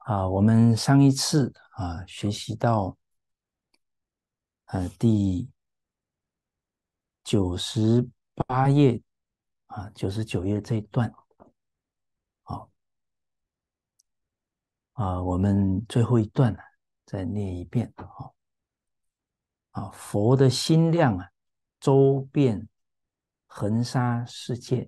我们上一次学习到第98页99页这一段啊我们最后一段再念一遍佛的心量周遍恒沙世界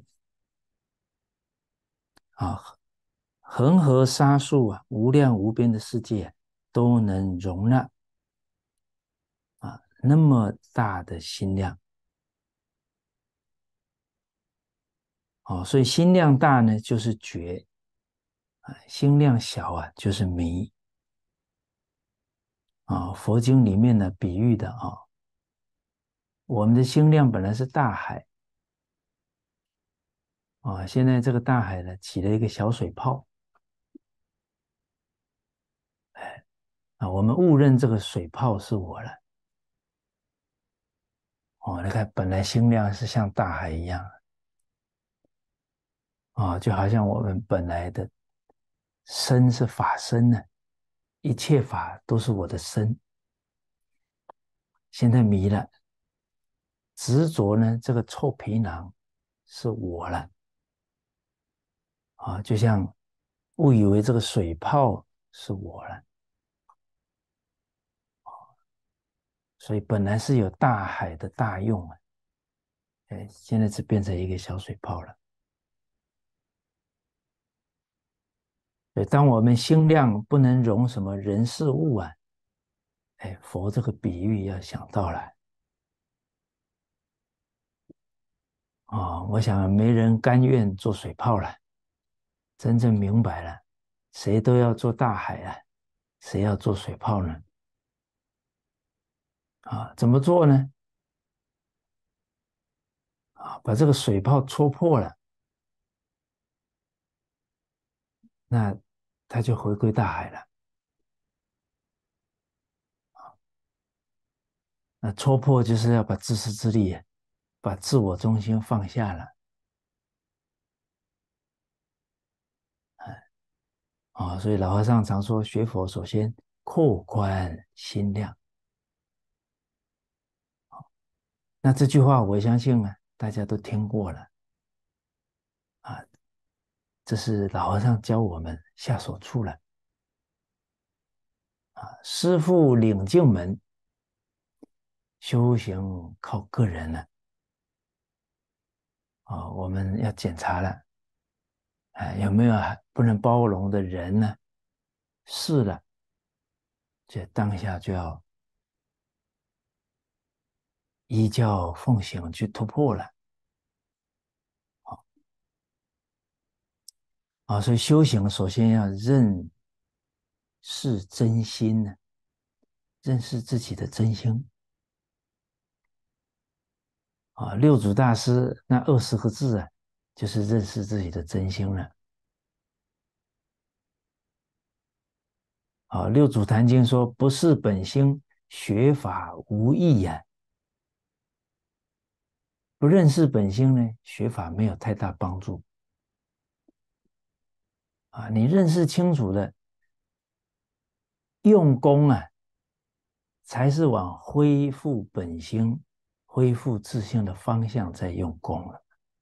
恒河沙数无量无边的世界都能容纳那么大的心量所以心量大呢就是觉心量小就是迷佛经里面呢比喻的我们的心量本来是大海现在这个大海呢起了一个小水泡我们误认这个水泡是我了你看本来心量是像大海一样就好像我们本来的身是法身呢一切法都是我的身现在迷了执着呢这个臭皮囊是我了就像误以为这个水泡是我了所以本来是有大海的大用现在只变成一个小水泡了所以当我们心量不能容什么人事物佛这个比喻要想到了我想没人甘愿做水泡了真正明白了谁都要做大海谁要做水泡呢怎么做呢把这个水泡戳破了那它就回归大海了那戳破就是要把自私自利把自我中心放下了所以老和尚常说学佛首先扩宽心量那这句话我相信大家都听过了这是老和尚教我们下手处了师父领进门修行靠个人了我们要检查了有没有不能包容的人呢是了这当下就要依教奉行去突破了所以修行首先要认识真心呢认识自己的真心六祖大师那20个字就是认识自己的真心了六祖坛经说不是本心学法无益不认识本心呢学法没有太大帮助你认识清楚了用功才是往恢复本心恢复自信的方向在用功了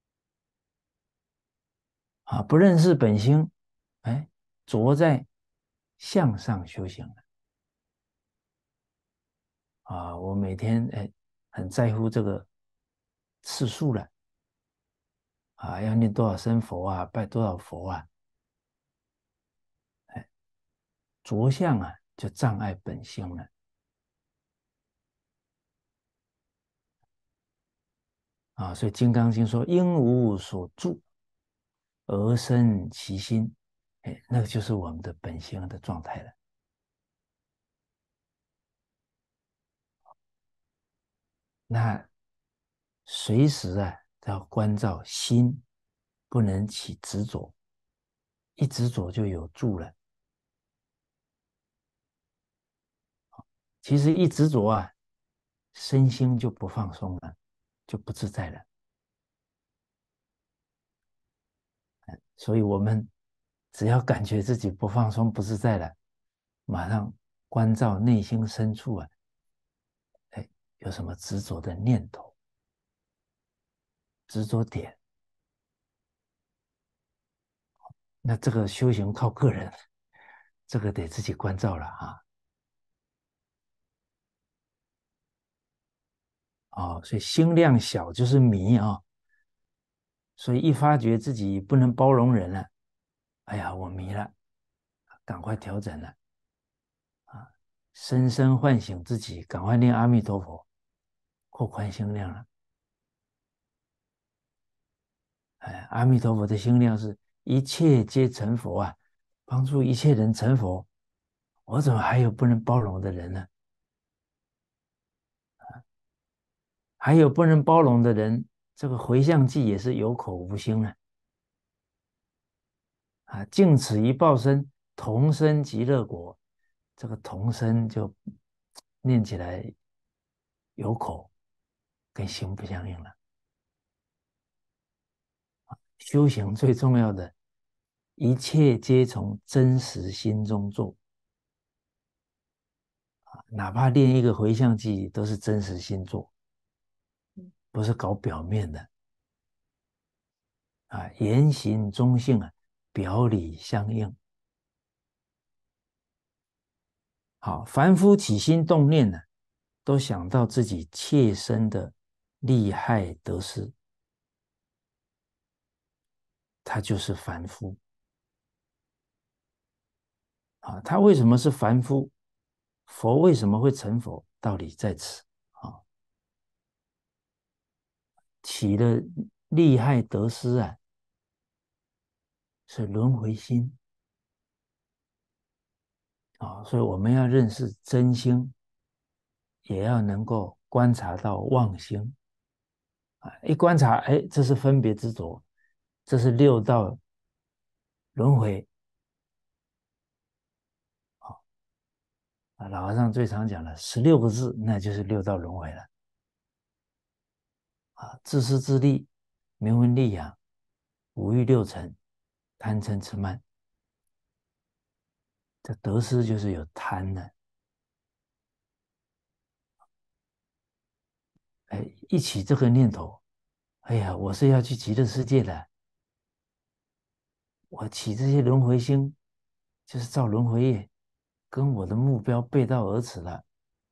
不认识本心着在向上修行了我每天很在乎这个次数了要念多少声佛拜多少佛着相就障碍本心了所以《金刚经》说应无所住而生其心那个就是我们的本心的状态了那随时都要关照心不能起执着一执着就有住了其实一执着身心就不放松了就不自在了所以我们只要感觉自己不放松、不自在了，马上关照内心深处啊，哎，有什么执着的念头、执着点，那这个修行靠个人，这个得自己关照了啊。哦，所以心量小就是迷啊、所以一发觉自己不能包容人了，哎呀，我迷了，赶快调整了啊，深深唤醒自己，赶快念阿弥陀佛，扩宽心量了。哎，阿弥陀佛的心量是一切皆成佛啊，帮助一切人成佛，我怎么还有不能包容的人呢？还有不能包容的人，这个回向记也是有口无心啊。啊，尽此一报身，同生极乐国。这个同生就念起来有口，跟心不相应了。修行最重要的，一切皆从真实心中做。哪怕练一个回向记，都是真实心做，不是搞表面的啊。言行中性啊，表里相应。好，凡夫起心动念呢，都想到自己切身的利害得失，他就是凡夫啊。他为什么是凡夫？佛为什么会成佛？道理在此啊。起了利害得失啊，是轮回心啊。所以我们要认识真心，也要能够观察到妄心啊。一观察，哎，这是分别执着，这是六道轮回啊。老和尚最常讲的16个字，那就是六道轮回了啊。自私自利，名闻利养，五欲六尘，贪嗔痴慢。这得失就是有贪的，哎，一起这个念头，哎呀，我是要去极乐世界的，我起这些轮回心，就是造轮回业，跟我的目标背道而驰了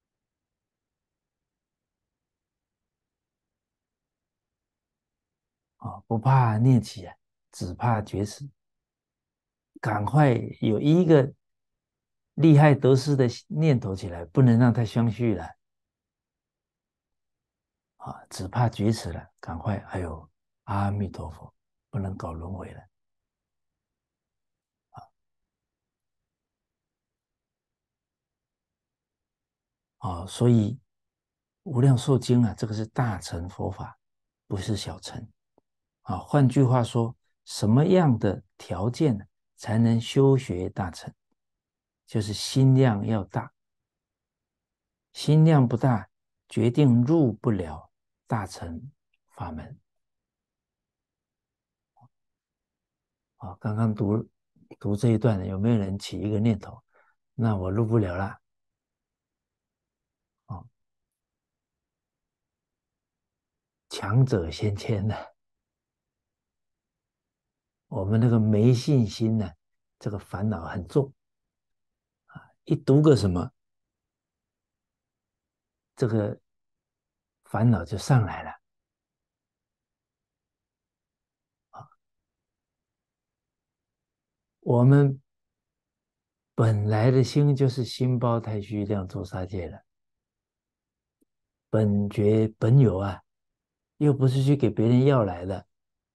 啊！不怕念起啊，只怕觉迟。赶快有一个利害得失的念头起来，不能让它相续了啊！只怕觉迟了，赶快，哎呦，阿弥陀佛，不能搞轮回了啊！所以无量寿经啊，这个是大乘佛法，不是小乘啊。换句话说，什么样的条件呢，才能修学大乘？就是心量要大，心量不大，决定入不了大乘法门啊。刚刚读这一段，有没有人起一个念头？那我入不了了啊！强者先签的，我们那个没信心呢，这个烦恼很重，一读个什么，这个烦恼就上来了啊。我们本来的心就是心包太虚量周沙界了，本觉本有啊，又不是去给别人要来的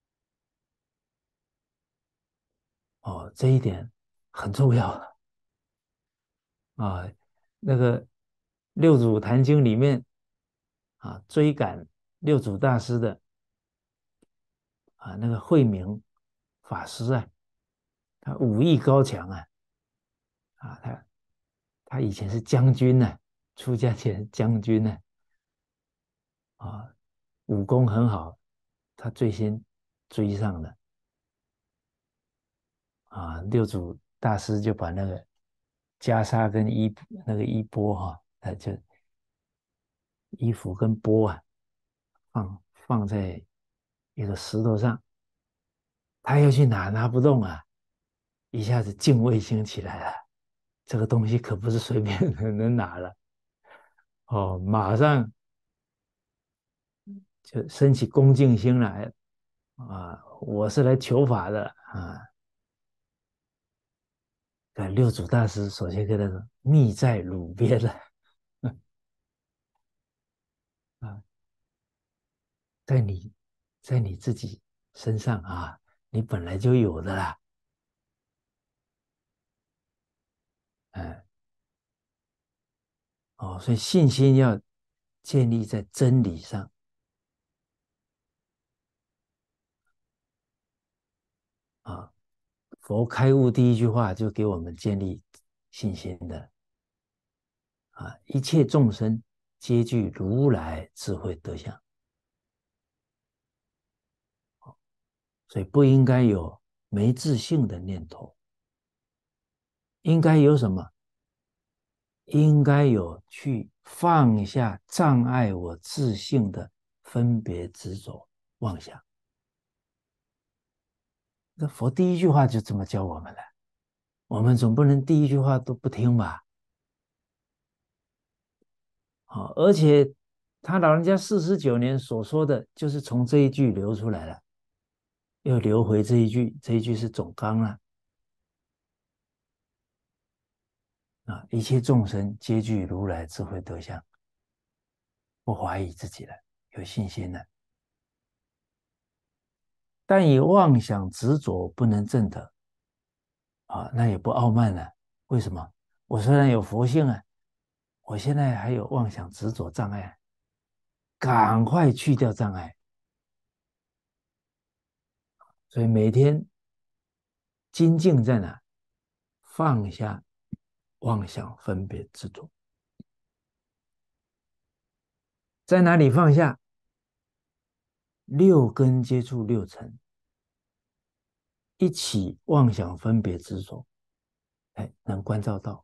哦。这一点很重要啊。那个六祖坛经里面啊，追赶六祖大师的啊，那个慧明法师啊，他武艺高强啊，啊，他以前是将军呢、出家前将军呢、啊，武功很好，他最先追上了六祖大师就把那个袈裟跟那个衣钵哈，就衣服跟钵啊，放在一个石头上，他要去拿，拿不动啊，一下子敬畏心起来了，这个东西可不是随便能拿了。马上就升起恭敬心来我是来求法的啊。六祖大师首先跟他说：“密在汝边了啊，在你在你自己身上啊，你本来就有的啦。”嗯，所以信心要建立在真理上啊。佛开悟第一句话就给我们建立信心的一切众生皆具如来智慧德相，所以不应该有没自信的念头，应该有什么？应该有去放下障碍我自信的分别执着妄想。这佛第一句话就这么教我们了，我们总不能第一句话都不听吧？而且他老人家49年所说的，就是从这一句流出来了，又流回这一句，这一句是总纲了一切众生皆具如来智慧德相，不怀疑自己了，有信心了。但以妄想执着不能证得那也不傲慢了。为什么？我虽然有佛性我现在还有妄想执着障碍，赶快去掉障碍。所以每天精进在哪？放下妄想分别执着。在哪里放下？六根接触六尘，一起妄想分别执着，能关照到。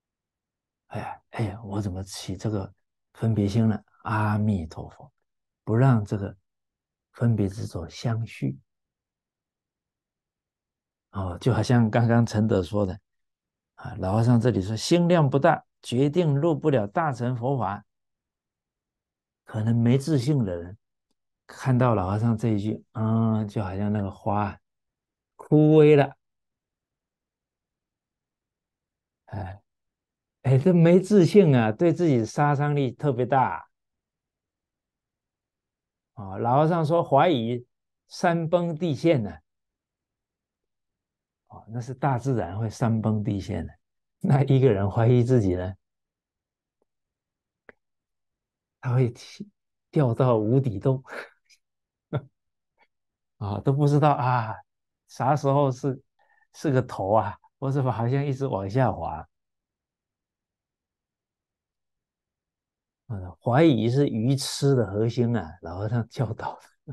我怎么起这个分别心了？阿弥陀佛，不让这个分别执着相续。就好像刚刚陈德说的老和尚这里说心量不大，决定入不了大乘佛法。可能没自信的人看到老和尚这一句，就好像那个花枯萎了。哎这没自信对自己杀伤力特别大老和尚说怀疑山崩地陷呢那是大自然会山崩地陷的。那一个人怀疑自己呢，他会掉到无底洞都不知道啥时候是个头或是好像一直往下滑。怀疑是愚痴的核心老和尚教导的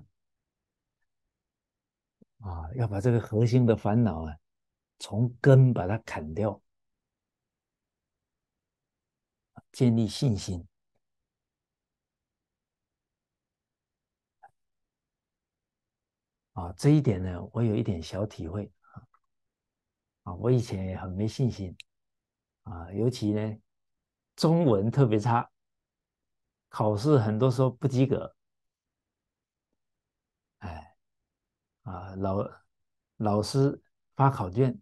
要把这个核心的烦恼从根把它砍掉，建立信心这一点呢，我有一点小体会我以前也很没信心尤其呢中文特别差，考试很多时候不及格。哎老师发考卷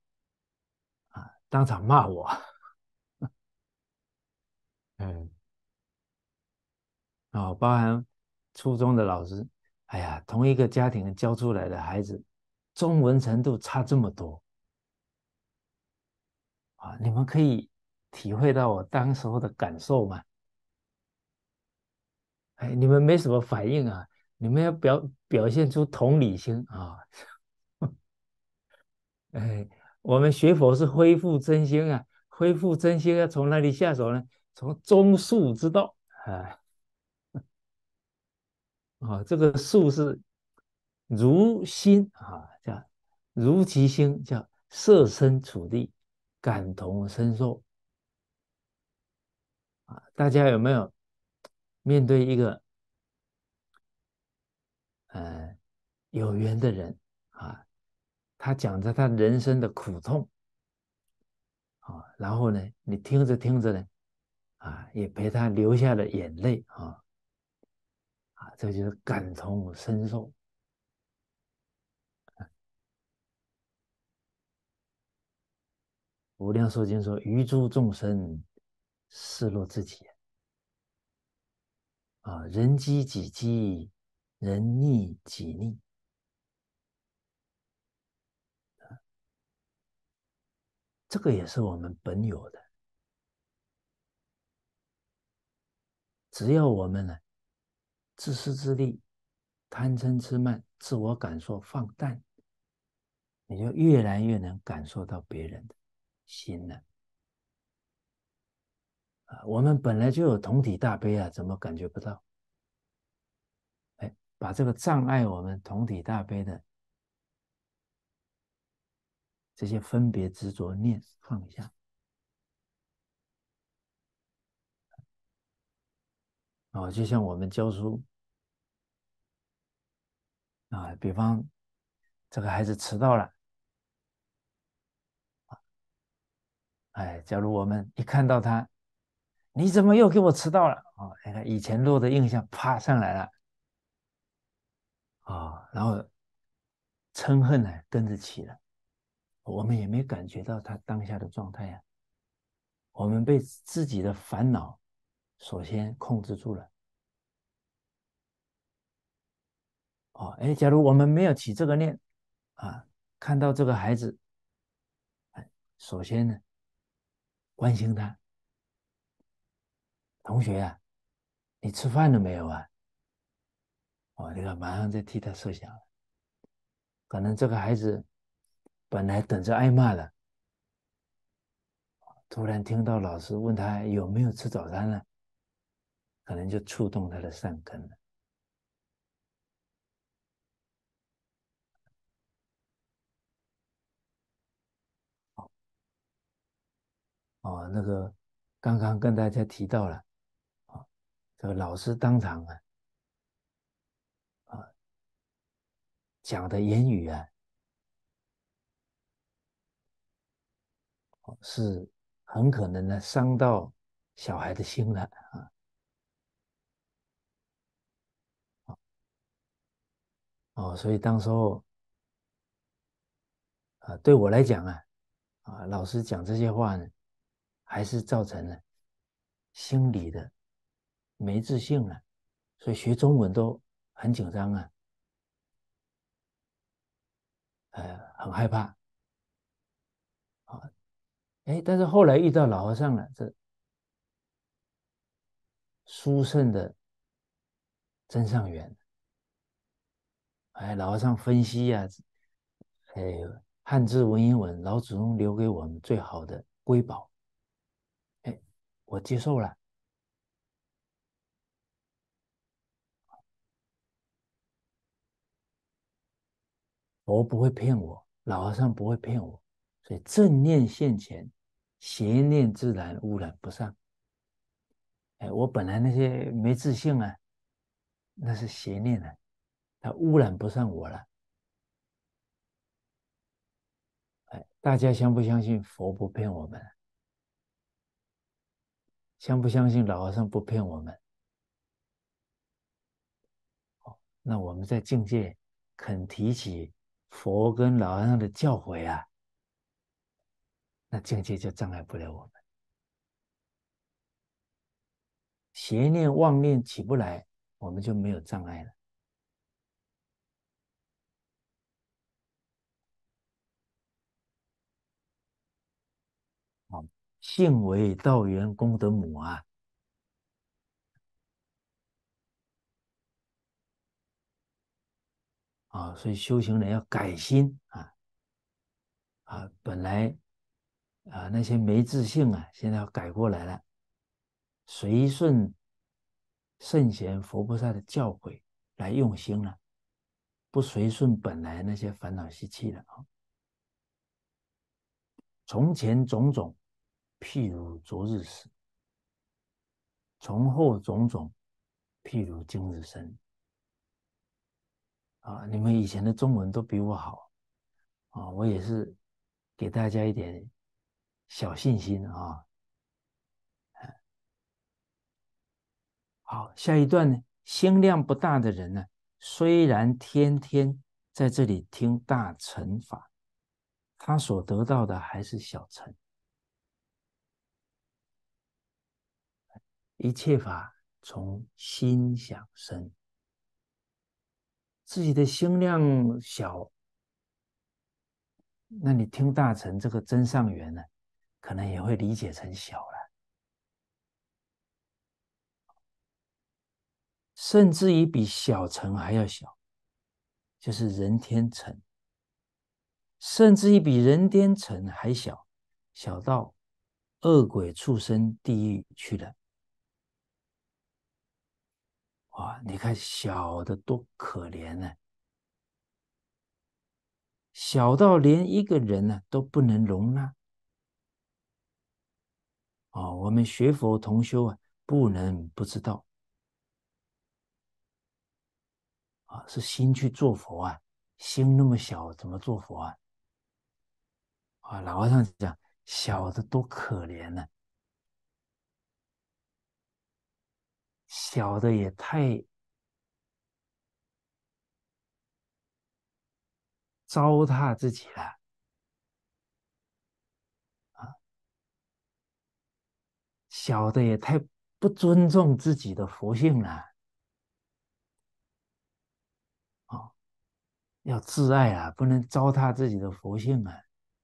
当场骂我。嗯包含初中的老师，哎呀，同一个家庭教出来的孩子，中文程度差这么多你们可以体会到我当时候的感受吗？你们没什么反应你们要表现出同理心我们学佛是恢复真心恢复真心要从哪里下手呢？从中恕之道这个恕是如心叫如其心，叫设身处地，感同身受啊。大家有没有面对一个呃有缘的人啊，他讲着他人生的苦痛啊，然后呢，你听着听着呢，啊，也陪他流下了眼泪啊，这就是感同身受。无量寿经说：“余诸众生，视若自己啊，人饥己饥，人溺己溺。”这个也是我们本有的。只要我们呢，自私自利、贪嗔痴慢、自我感受放淡，你就越来越能感受到别人的心了。啊，我们本来就有同体大悲啊，怎么感觉不到？哎，把这个障碍我们同体大悲的这些分别执着念放下啊，就像我们教书啊，比方这个孩子迟到了，哎，假如我们一看到他，你怎么又给我迟到了？哦，你看以前落的印象啪上来了然后嗔恨呢跟着起了，我们也没感觉到他当下的状态啊，我们被自己的烦恼首先控制住了。哎，假如我们没有起这个念啊，看到这个孩子，首先呢关心他，同学啊，你吃饭了没有啊？你看马上就替他设想了，可能这个孩子本来等着挨骂的，突然听到老师问他有没有吃早餐了，可能就触动他的善根了。那个刚刚跟大家提到了这个老师当场啊讲的言语是很可能呢伤到小孩的心了所以当时候对我来讲老师讲这些话呢，还是造成了心理的没自信了，所以学中文都很紧张很害怕但是后来遇到老和尚了，这殊胜的真上缘，老和尚分析哎，汉字文言文，老祖宗留给我们最好的瑰宝，哎，我接受了，佛不会骗我，老和尚不会骗我，所以正念现前，邪念自然污染不上。我本来那些没自信那是邪念它污染不上我了。大家相不相信佛不骗我们？相不相信老和尚不骗我们？那我们在境界肯提起佛跟老和尚的教诲那境界就障碍不了我们。邪念妄念起不来，我们就没有障碍了。性为道源功德母所以修行人要改心本来那些没自信现在要改过来了，随顺圣贤佛菩萨的教诲来用心了，不随顺本来那些烦恼习气了从前种种，譬如昨日死；从后种种，譬如今日生。啊，你们以前的中文都比我好啊，我也是给大家一点小信心啊。好，下一段呢，心量不大的人呢，虽然天天在这里听大乘法，他所得到的还是小乘。一切法从心想生，自己的心量小，那你听大乘这个真上缘呢，可能也会理解成小了，甚至于比小乘还要小，就是人天乘，甚至于比人天乘还小，小到恶鬼畜生地狱去了。哇，你看小的多可怜呢、小到连一个人呢都不能容纳。哦，我们学佛同修啊，不能不知道啊，是心去做佛啊，心那么小，怎么做佛啊？啊，老和尚讲，小的多可怜呢、小的也太糟蹋自己了啊，小的也太不尊重自己的佛性了啊，要自爱啊，不能糟蹋自己的佛性啊！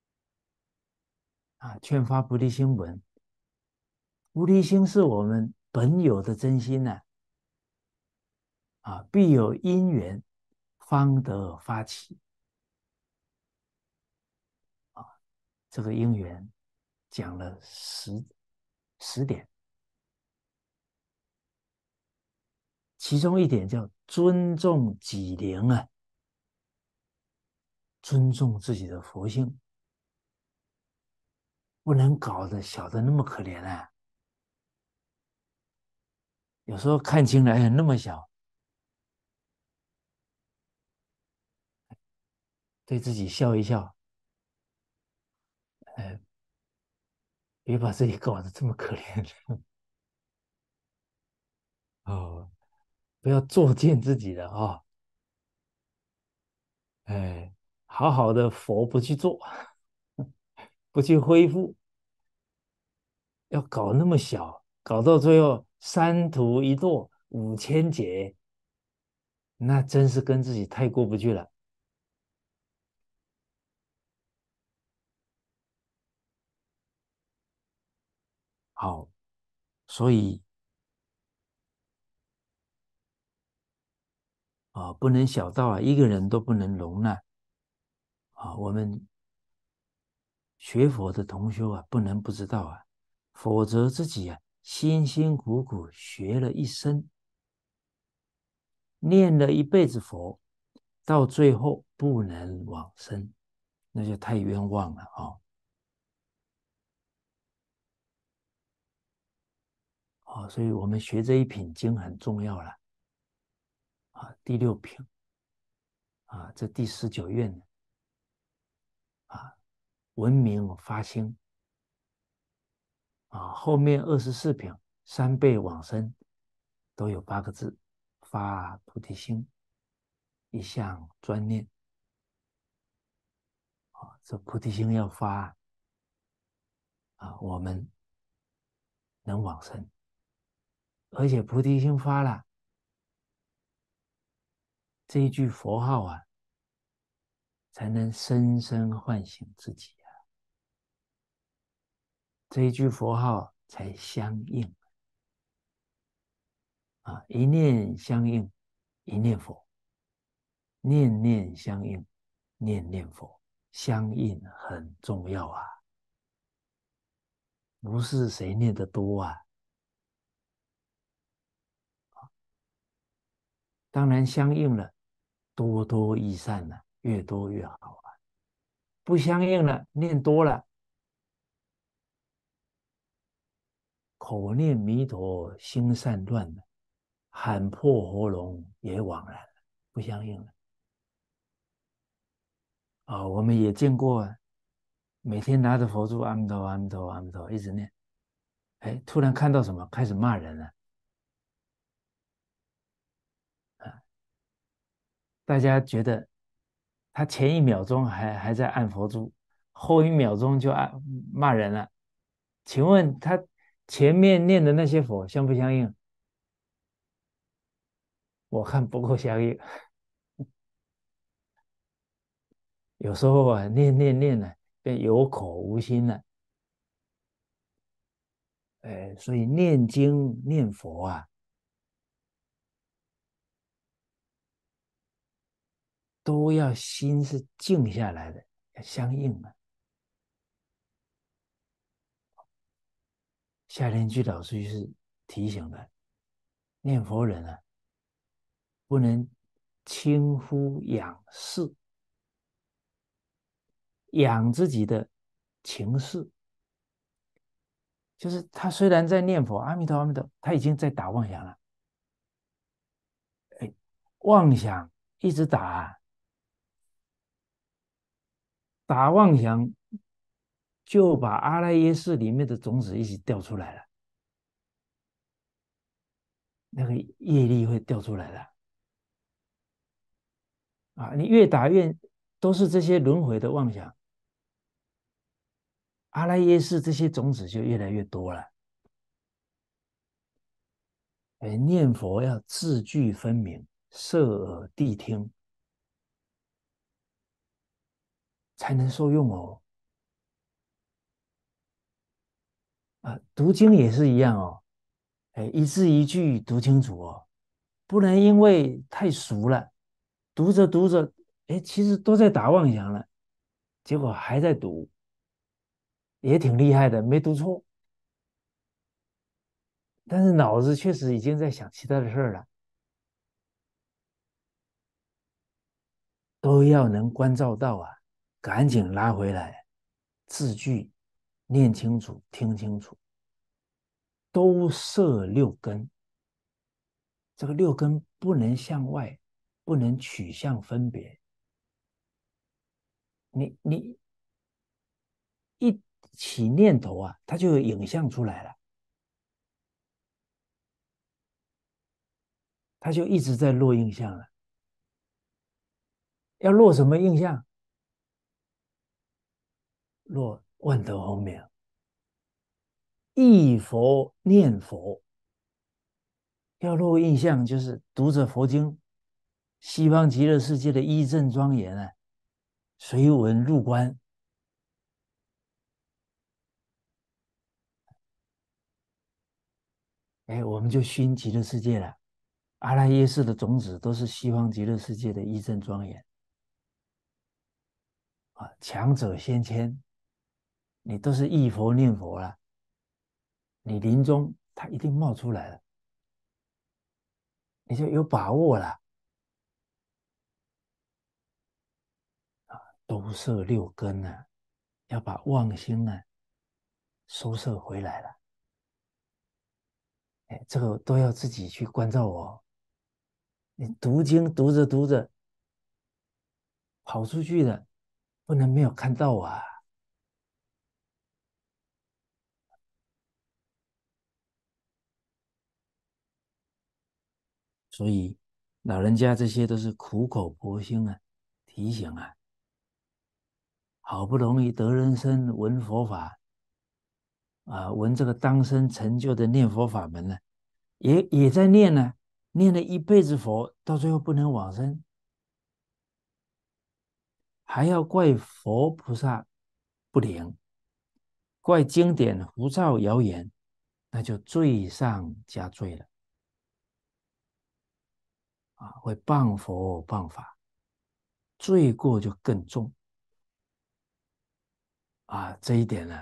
啊，劝发菩提心文，菩提心是我们本有的真心呐、啊，必有因缘方得发起啊。这个因缘讲了10点，其中一点叫尊重己灵啊，尊重自己的佛性，不能搞得小的那么可怜啊。有时候看清来那么小，对自己笑一笑，呃，别把自己搞得这么可怜哦，不要作践自己的啊、哦，哎，好好的佛不去做，不去恢复，要搞那么小，搞到最后三途一堕5000劫，那真是跟自己太过不去了。好，所以啊，不能小到啊，一个人都不能容纳啊。我们学佛的同修啊，不能不知道啊，否则自己啊辛辛苦苦学了一生，念了一辈子佛，到最后不能往生，那就太冤枉了啊、哦！啊，所以我们学这一品经很重要了啊。第6品啊，这第19愿啊，文明发心啊，后面24品3辈往生都有8个字：发菩提心，一向专念啊。这菩提心要发啊，我们能往生，而且菩提心发了，这一句佛号啊，才能深深唤醒自己啊，这一句佛号才相应啊，一念相应，一念佛；念念相应，念念佛。相应很重要啊，不是谁念得多啊。当然相应了，多多益善了，越多越好啊。不相应了，念多了口念弥陀心散乱，喊破喉咙也枉然，不相应了。我们也见过，每天拿着佛珠阿弥陀佛阿弥陀佛阿弥陀佛一直念，哎，突然看到什么开始骂人了，大家觉得他前一秒钟还在按佛珠，后一秒钟就骂人了，请问他前面念的那些佛相不相应？我看不够相应。有时候念呢，便有口无心了。所以念经念佛都要心是静下来的，要相应啊。夏天居老师是提醒的，念佛人不能轻忽仰视，养自己的情绪。就是他虽然在念佛，阿弥陀阿弥陀，他已经在打妄想了。哎，妄想一直打妄想，就把阿赖耶识里面的种子一起掉出来了，那个业力会掉出来的你越打越都是这些轮回的妄想，阿赖耶识这些种子就越来越多了。念佛要字句分明，摄耳谛听，才能受用哦。读经也是一样哦，一字一句读清楚哦，不能因为太熟了，读着读着，其实都在打妄想了，结果还在读，也挺厉害的，没读错，但是脑子确实已经在想其他的事儿了，都要能关照到赶紧拉回来，字句念清楚，听清楚，都摄六根，这个六根不能向外，不能取向分别，你一起念头它就有影像出来了，它就一直在落印象了。要落什么印象？落万德洪名，忆佛念佛。要落印象就是读着佛经，西方极乐世界的一正庄严随文入观。我们就熏极乐世界了。阿赖耶识的种子都是西方极乐世界的一正庄严强者先迁，你都是忆佛念佛了，你临终它一定冒出来了，你就有把握了都摄六根要把妄心收摄回来了。这个都要自己去关照你读经读着读着跑出去了，不能没有看到所以老人家这些都是苦口婆心提醒好不容易得人生闻佛法闻这个当生成就的念佛法门也在念念了一辈子佛，到最后不能往生，还要怪佛菩萨不灵，怪经典胡造谣言，那就罪上加罪了会谤佛谤法，罪过就更重这一点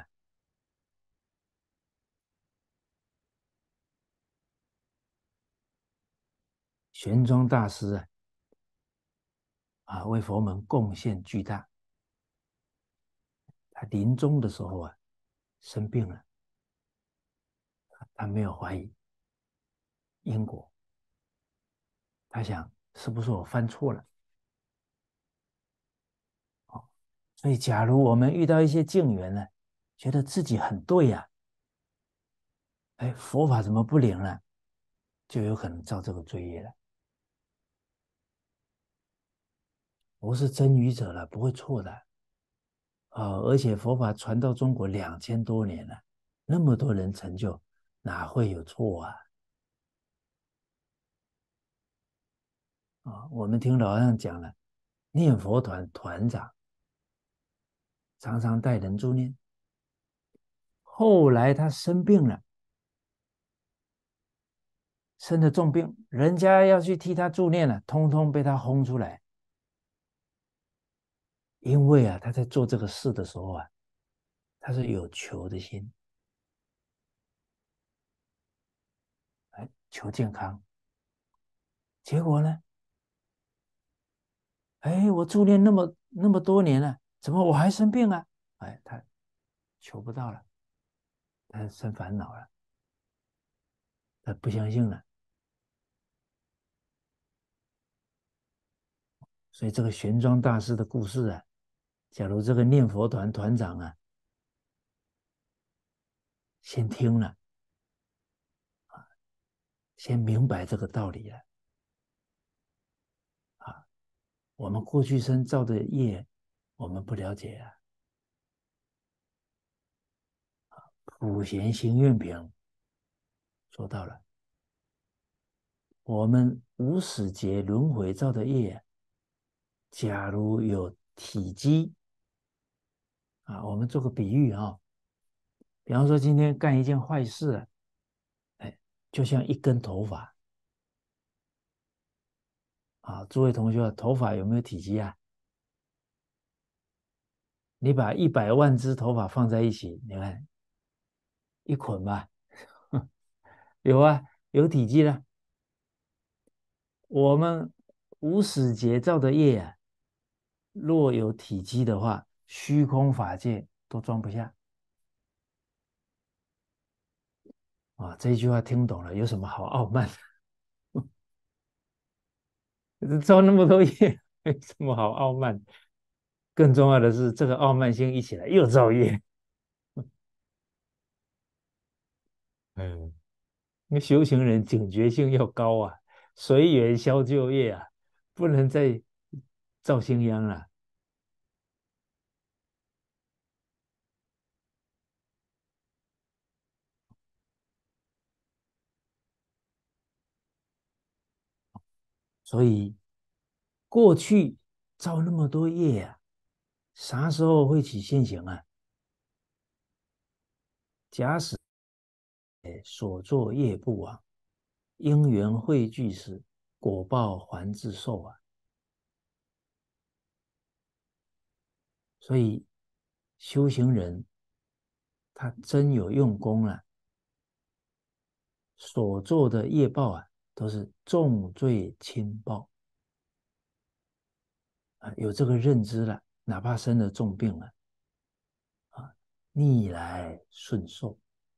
玄奘大师为佛门贡献巨大。他临终的时候生病了， 他没有怀疑因果，他想是不是我犯错了？哦，所以假如我们遇到一些境缘呢，觉得自己很对呀、哎，佛法怎么不灵了？就有可能造这个罪业了。我是真语者了，不会错的。而且佛法传到中国2000多年了，那么多人成就，哪会有错啊？我们听老和尚讲了，念佛团团长常常带人助念，后来他生病了，生了重病，人家要去替他助念了，通通被他轰出来。因为他在做这个事的时候他是有求的心，求健康。结果呢，我助念那么多年了，怎么我还生病啊？他求不到了，他生烦恼了，他不相信了。所以这个玄奘大师的故事假如这个念佛团团长先听了，先明白这个道理了啊，我们过去生造的业，我们不了解普贤行愿品说到了，我们无始劫轮回造的业，假如有体积我们做个比喻比方说今天干一件坏事就像一根头发诸位同学头发有没有体积啊？你把100万只头发放在一起，你看一捆吧，有有体积了。我们无始劫造的业若有体积的话，虚空法界都装不下这句话听懂了，有什么好傲慢？造那么多业，没什么好傲慢。更重要的是，这个傲慢心一起来又造业。嗯，那修行人警觉性要高随缘消旧业不能再造新殃了。所以过去造那么多业啥时候会起现行假使所作业不亡，因缘汇聚时，果报还自受所以修行人他真有用功所做的业报都是重罪轻报有这个认知了，哪怕生了重病逆来顺受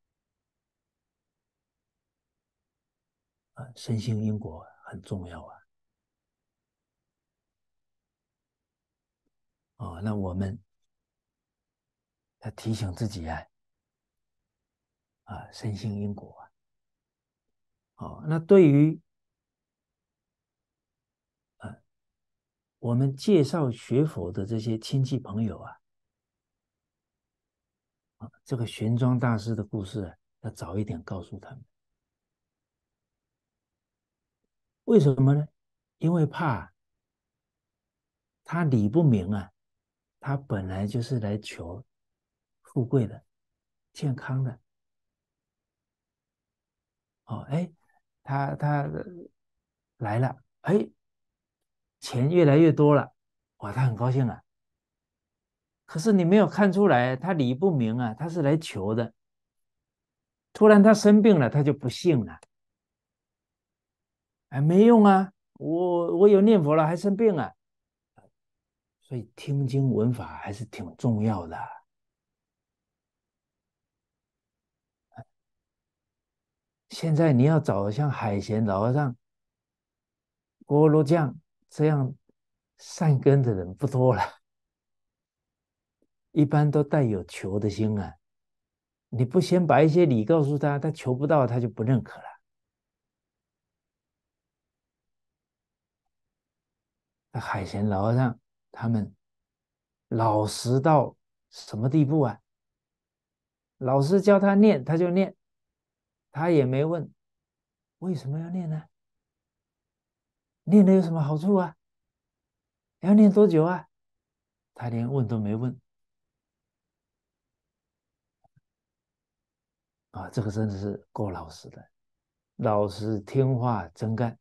深信因果很重要那我们要提醒自己深信因果那对于我们介绍学佛的这些亲戚朋友这个玄奘大师的故事要早一点告诉他们。为什么呢？因为怕他理不明他本来就是来求富贵的、健康的他来了钱越来越多了哇，他很高兴可是你没有看出来，他理不明他是来求的。突然他生病了，他就不信了，没用我有念佛了，还生病所以听经闻法还是挺重要的现在你要找像海贤老和尚、锅罗匠这样善根的人不多了，一般都带有求的心啊。你不先把一些理告诉他，他求不到，他就不认可了。那海贤老和尚他们老实到什么地步啊？老师教他念，他就念，他也没问为什么要念呢？念了有什么好处啊？要念多久啊？他连问都没问啊！这个真的是够老实的，老实听话真干。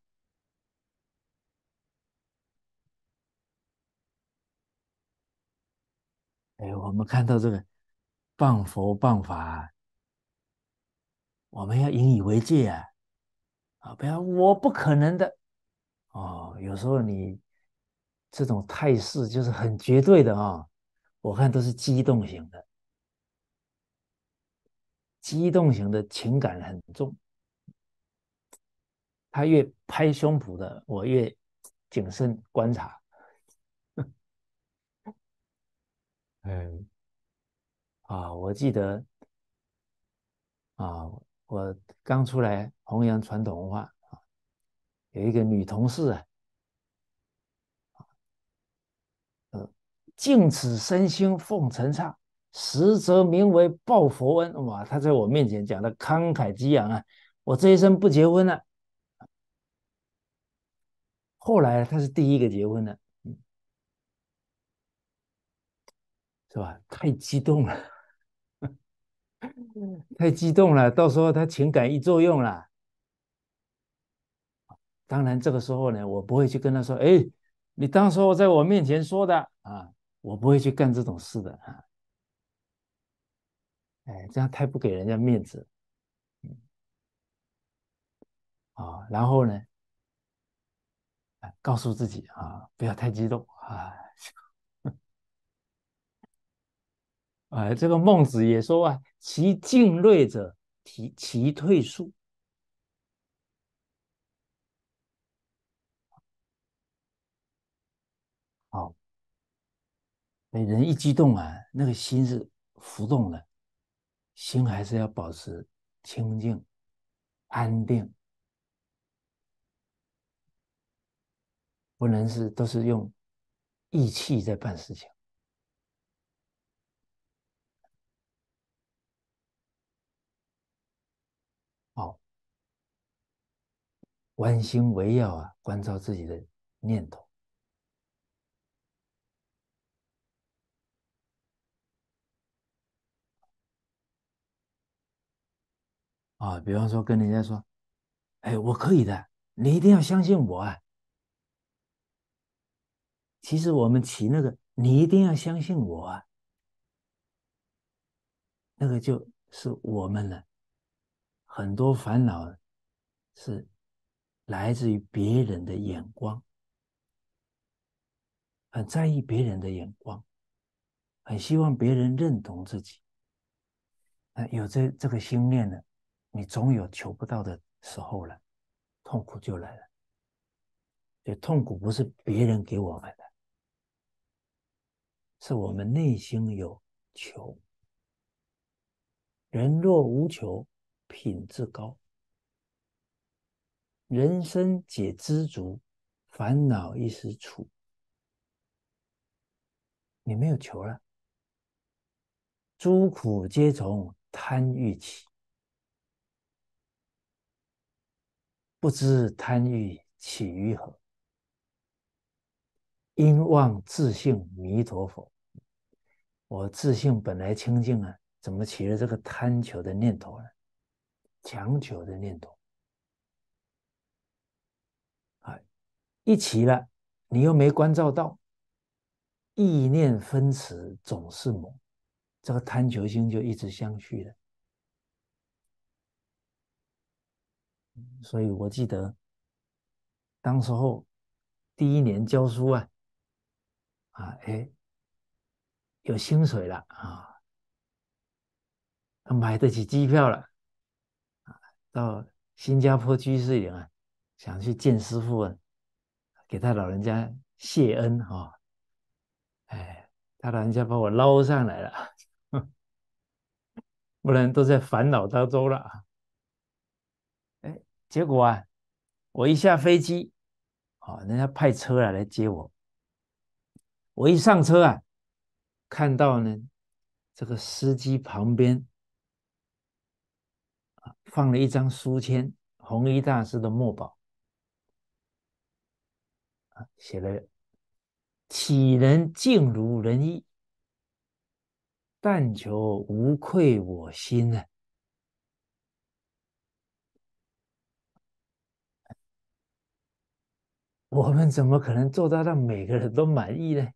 哎，我们看到这个谤佛谤法，我们要引以为戒啊！啊，不要我不可能的哦。有时候你这种态势就是很绝对的啊、哦，我看都是激动型的，激动型的情感很重。他越拍胸脯的，我越谨慎观察。嗯，啊，我记得啊，我刚出来弘扬传统文化，有一个女同事啊，敬此身心奉承唱，实则名为报佛恩。哇，她在我面前讲的慷慨激昂啊，我这一生不结婚了。后来她是第一个结婚的，是吧？太激动了，太激动了，到时候她情感一作用了。当然，这个时候呢，我不会去跟她说，哎，你当时候在我面前说的啊，我不会去干这种事的啊。哎，这样太不给人家面子啊。然后呢，告诉自己啊，不要太激动啊。这个孟子也说啊，其进锐者，其退速。好，人一激动啊，那个心是浮动的，心还是要保持清静、安定，不能是都是用意气在办事情。好，观心为要啊，关照自己的念头啊。比方说跟人家说，哎，我可以的，你一定要相信我啊。其实我们起那个，你一定要相信我啊，那个就是我们的很多烦恼是来自于别人的眼光，很在意别人的眼光，很希望别人认同自己。有这个心念呢，你总有求不到的时候了，痛苦就来了。所以痛苦不是别人给我们的，是我们内心有求。人若无求，品质高。人生解知足，烦恼一时除。你没有求了，诸苦皆从贪欲起，不知贪欲起于何？因妄自性弥陀佛。我自性本来清净啊，怎么起了这个贪求的念头呢？强求的念头啊，一起了，你又没关照到，意念分驰总是魔，这个贪求心就一直相续了。所以我记得当时候第一年教书啊，哎，有薪水了啊，买得起机票了，到新加坡居士林啊，想去见师傅啊，给他老人家谢恩哈。哎，他老人家把我捞上来了，不然都在烦恼当中了。哎，结果啊，我一下飞机，人家派车来接我，我一上车啊，看到呢，这个司机旁边放了一张书签，弘一大师的墨宝，写了"岂能尽如人意，但求无愧我心"呢。我们怎么可能做到让每个人都满意呢？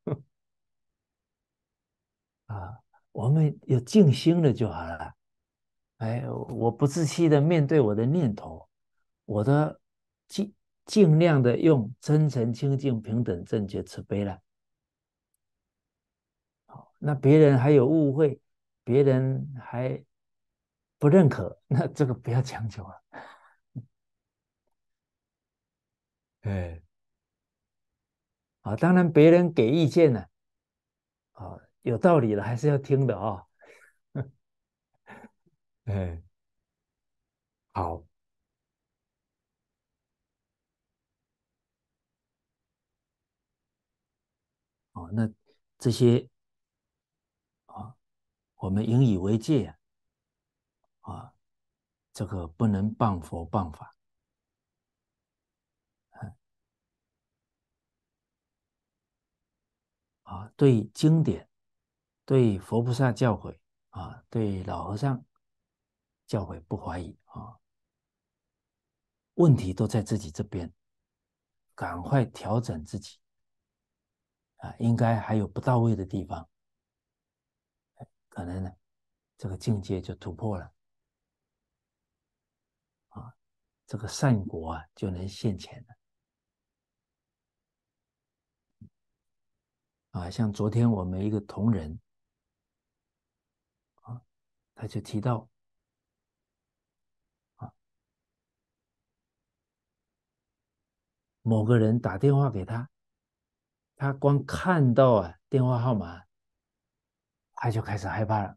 啊，我们有静心了就好了。哎，我不自欺的面对我的念头，我的尽量的用真诚、清净、平等、正觉、慈悲了。那别人还有误会，别人还不认可，那这个不要强求了。哎，当然别人给意见呢，有道理了，还是要听的哦。哎，好。那这些啊，我们引以为戒啊，这个不能谤佛谤法对经典、对佛菩萨教诲对老和尚教诲不怀疑问题都在自己这边，赶快调整自己应该还有不到位的地方，可能呢这个境界就突破了这个善果就能现前了像昨天我们一个同仁他就提到啊，某个人打电话给他，他光看到电话号码，他就开始害怕了。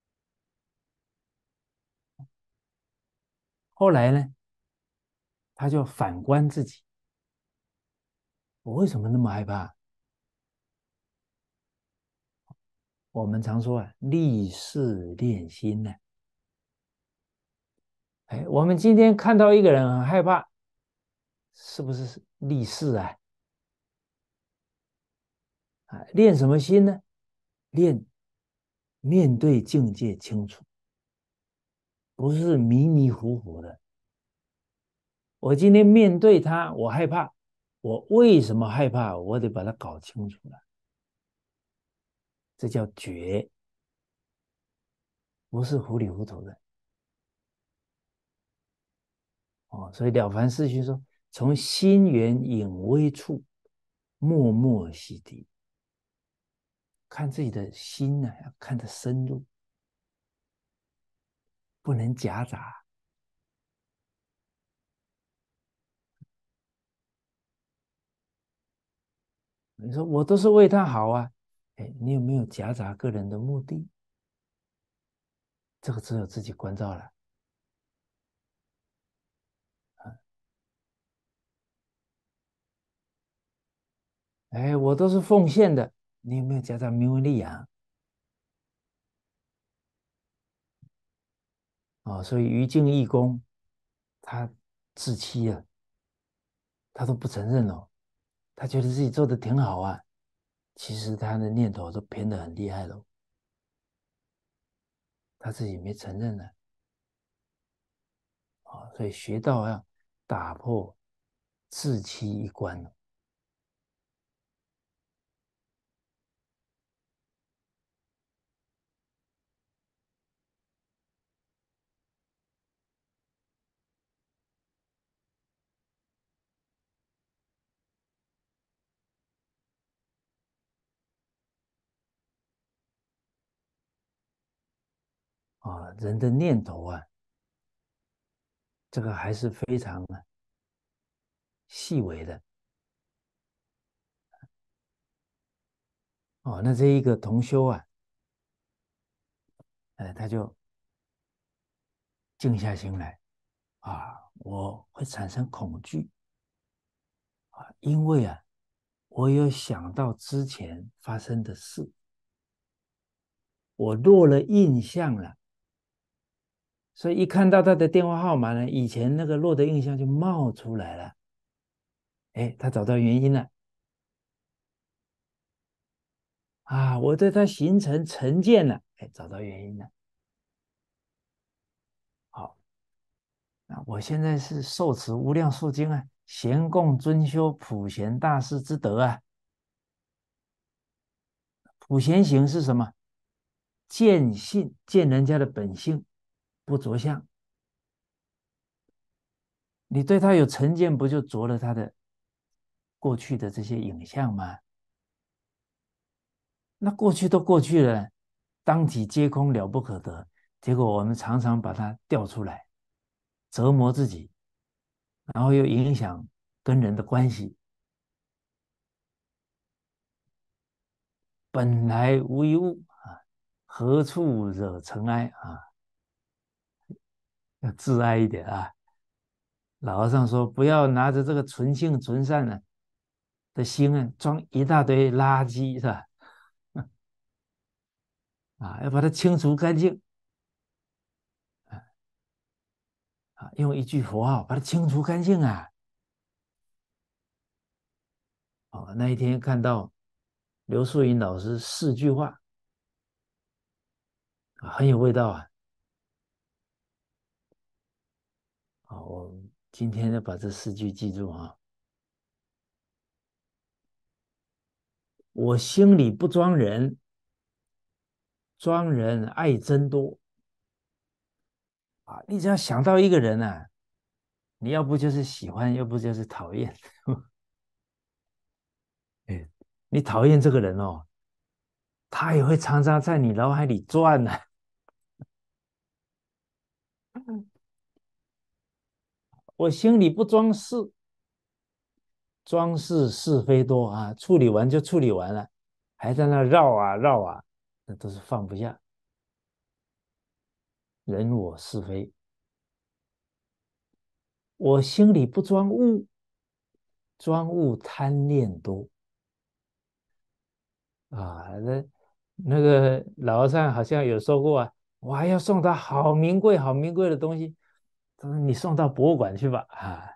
后来呢，他就反观自己，我为什么那么害怕？我们常说立事练心呢。哎，我们今天看到一个人很害怕，是不是立事练什么心呢？练面对境界清楚，不是迷迷糊糊的。我今天面对他，我害怕，我为什么害怕？我得把它搞清楚了，这叫觉，不是糊里糊涂的所以《了凡四训》说，从心源隐微处，默默洗涤，看自己的心呢，要看得深入，不能夹杂。你说我都是为他好哎，你有没有夹杂个人的目的？这个只有自己关照了。哎，我都是奉献的，你有没有夹杂名闻利养所以于敬义公他自欺他都不承认哦，他觉得自己做的挺好其实他的念头都偏得很厉害了，他自己没承认呢所以学道要打破自欺一关人的念头这个还是非常细微的哦。那这一个同修啊，他就静下心来啊，我会产生恐惧啊，因为啊，我有想到之前发生的事，我落了印象了，所以一看到他的电话号码呢，以前那个落的印象就冒出来了。哎，他找到原因了啊，我对他形成成见了，哎，找到原因了。好，那我现在是受持无量寿经啊，咸共尊修普贤大士之德啊。普贤行是什么？见性，见人家的本性，不着相。你对他有成见，不就着了他的过去的这些影像吗？那过去都过去了，当体皆空，了不可得。结果我们常常把它调出来，折磨自己，然后又影响跟人的关系。本来无一物啊，何处惹尘埃啊？要自爱一点啊！老和尚说，不要拿着这个纯性纯善的心啊，装一大堆垃圾是吧？啊，要把它清除干净啊，用一句佛号把它清除干净啊！哦，那一天看到刘素云老师4句话啊，很有味道啊！啊，我今天要把这4句记住啊。我心里不装人，装人爱增多啊！你只要想到一个人啊，你要不就是喜欢，要不就是讨厌。哎，你讨厌这个人哦，他也会常常在你脑海里转呢、我心里不装饰，装饰是非多啊，处理完就处理完了，还在那绕啊绕啊，那都是放不下人我是非。我心里不装物，装物贪恋多啊。那个老和尚好像有说过啊，我还要送他好名贵、好名贵的东西。他说：“你送到博物馆去吧，啊，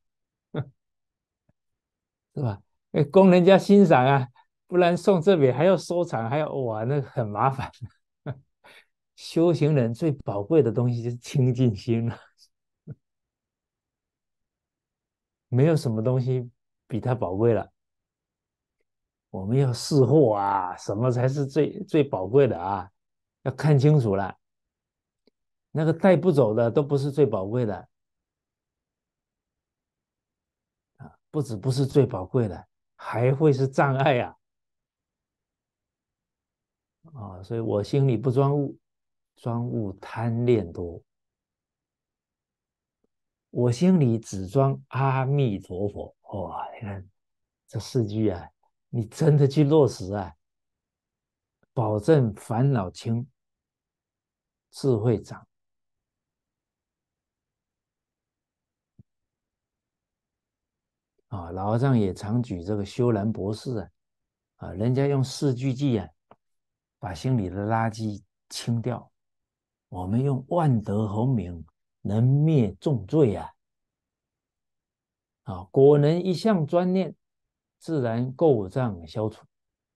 是吧？供人家欣赏啊，不然送这里还要收藏，还要哇，那很麻烦。修行人最宝贵的东西就是清净心了，没有什么东西比它宝贵了。我们要识货啊，什么才是最宝贵的啊？要看清楚了，那个带不走的都不是最宝贵的啊，不止不是最宝贵的，还会是障碍啊！啊，所以我心里不装物，装物贪恋多。我心里只装阿弥陀佛。哇，你看这4句啊，你真的去落实啊，保证烦恼轻，智慧长啊。老和尚也常举这个修兰博士人家用4句偈啊，把心里的垃圾清掉。我们用万德洪名，能灭重罪果能一向专念，自然垢障消除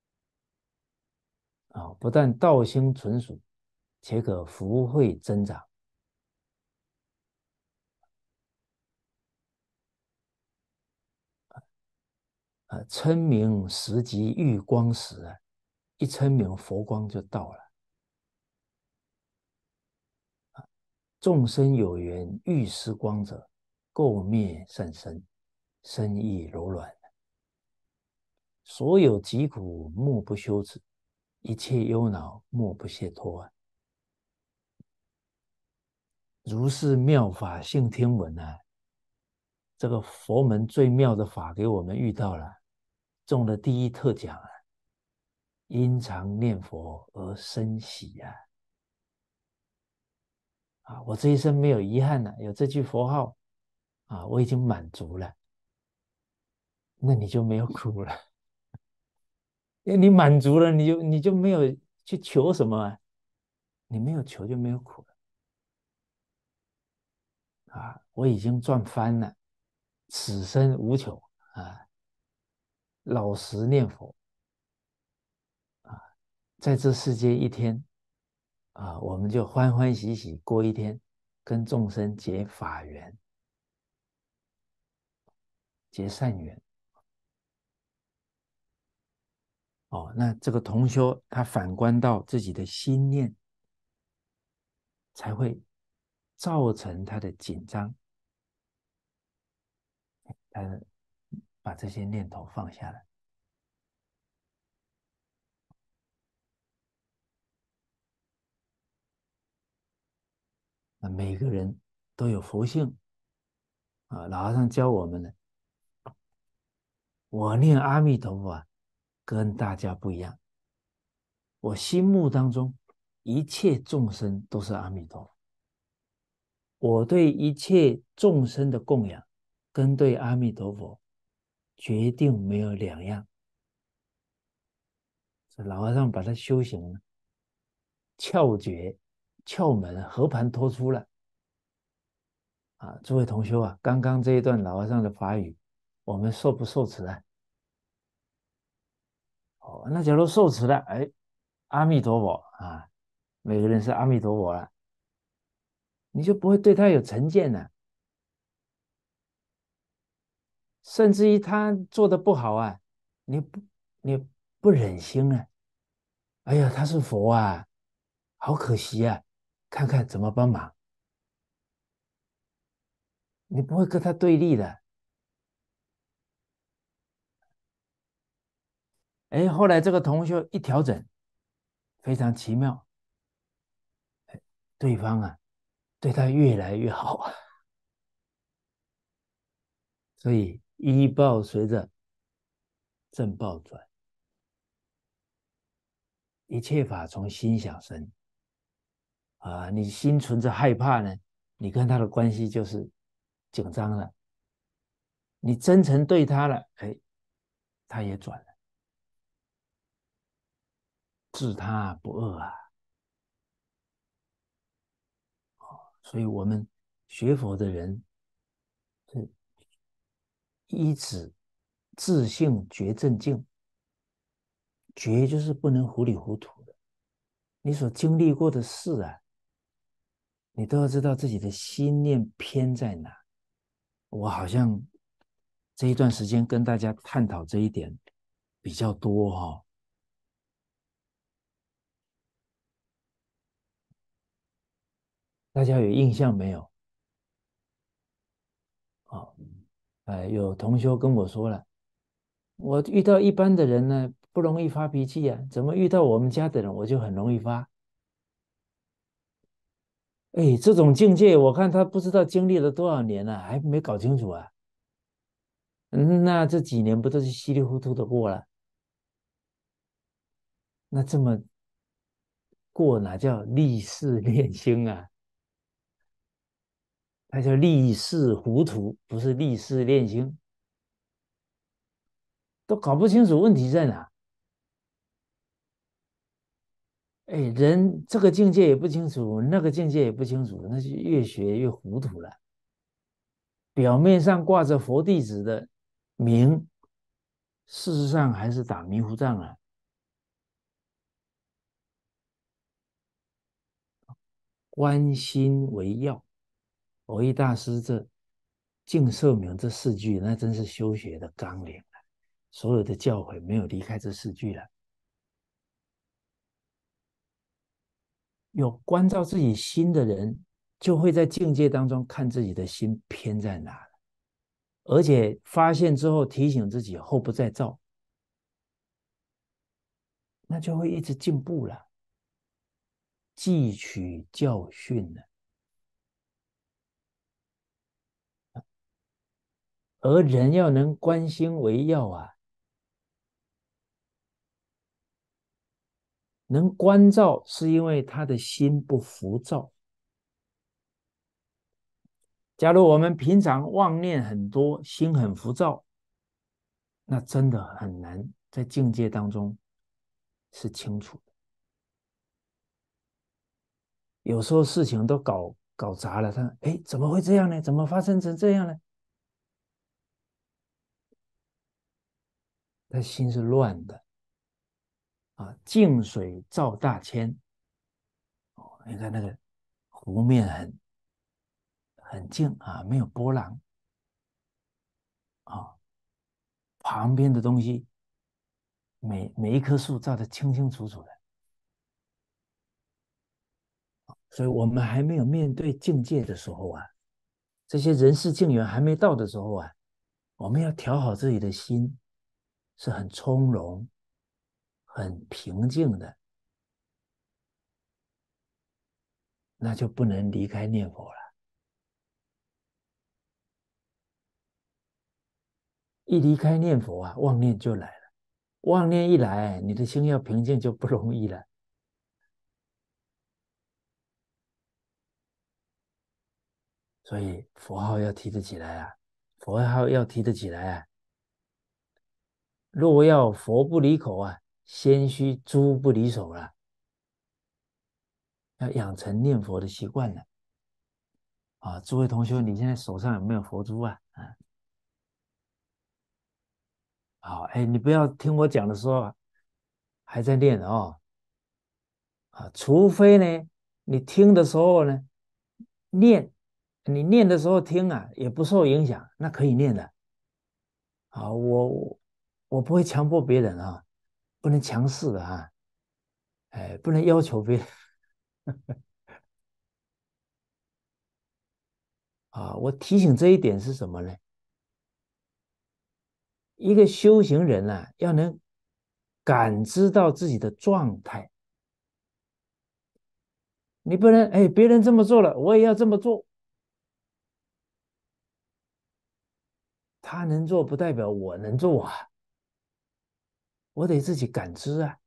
不但道心纯熟，且可福慧增长称名时即遇光时一称名佛光就到了。众生有缘遇时光者，垢灭甚深，身亦柔软。所有疾苦莫不羞耻，一切忧恼莫不解脱如是妙法性听闻啊，这个佛门最妙的法给我们遇到了，中了第一特奖啊！因常念佛而生喜啊！啊，我这一生没有遗憾了，有这句佛号啊，我已经满足了，那你就没有苦了。因为你满足了，你就没有去求什么啊，你没有求就没有苦了啊！我已经赚翻了，此生无求啊，老实念佛啊，在这世界一天啊，我们就欢欢喜喜过一天，跟众生结法缘、结善缘。哦，那这个同修他反观到自己的心念，才会造成他的紧张，他把这些念头放下来。那每个人都有佛性啊，老和尚教我们的，我念阿弥陀佛啊，跟大家不一样。我心目当中一切众生都是阿弥陀佛，我对一切众生的供养，跟对阿弥陀佛决定没有两样。这老和尚把他修行窍诀、窍门和盘托出了啊！诸位同修啊，刚刚这一段老和尚的法语，我们受不受持啊？哦，那假如受持了，哎，阿弥陀佛啊，每个人是阿弥陀佛了，你就不会对他有成见了，甚至于他做的不好啊，你不忍心啊，哎呀，他是佛啊，好可惜啊，看看怎么帮忙，你不会跟他对立的。哎，后来这个同修一调整，非常奇妙，对方啊对他越来越好啊，所以医报随着正报转，一切法从心想生啊。你心存着害怕呢，你跟他的关系就是紧张了；你真诚对他了，哎，他也转了，治他不恶啊。所以我们学佛的人是依止自性觉正境，觉就是不能糊里糊涂的。你所经历过的事啊，你都要知道自己的心念偏在哪。我好像这一段时间跟大家探讨这一点比较多哈、哦，大家有印象没有？哦，有同修跟我说了，我遇到一般的人呢不容易发脾气啊，怎么遇到我们家的人我就很容易发？哎，这种境界，我看他不知道经历了多少年了，还没搞清楚啊。那这几年不都是稀里糊涂的过了？那这么过哪叫历事练心啊？它叫历事糊涂，不是历事练心，都搞不清楚问题在哪。哎，人这个境界也不清楚，那个境界也不清楚，那就越学越糊涂了。表面上挂着佛弟子的名，事实上还是打迷糊仗啊。观心为要，藕益大师净摄名这四句，那真是修学的纲领了。所有的教诲没有离开这四句了。有关照自己心的人，就会在境界当中看自己的心偏在哪了，而且发现之后提醒自己后不再造，那就会一直进步了，汲取教训了。 而人要能观心为要啊，能观照是因为他的心不浮躁。假如我们平常妄念很多，心很浮躁，那真的很难在境界当中是清楚的。有时候事情都搞砸了，他哎怎么会这样呢？怎么发生成这样呢？他心是乱的啊。静水照大千，哦，你看那个湖面很静啊，没有波浪啊，旁边的东西每一棵树照得清清楚楚的。所以我们还没有面对境界的时候啊，这些人世境缘还没到的时候啊，我们要调好自己的心，是很从容、很平静的，那就不能离开念佛了。一离开念佛啊，妄念就来了。妄念一来，你的心要平静就不容易了。所以佛号要提得起来啊，佛号要提得起来啊。若要佛不离口啊，先须珠不离手了。要养成念佛的习惯了啊！诸位同学，你现在手上有没有佛珠啊？好，哎，你不要听我讲的时候还在念哦，啊，除非呢，你听的时候呢，念，你念的时候听啊，也不受影响，那可以念的。啊，我不会强迫别人啊，不能强势的啊，哎，不能要求别人啊。我提醒这一点是什么呢？一个修行人啊，要能感知到自己的状态，你不能哎，别人这么做了，我也要这么做。他能做不代表我能做啊，我得自己感知啊。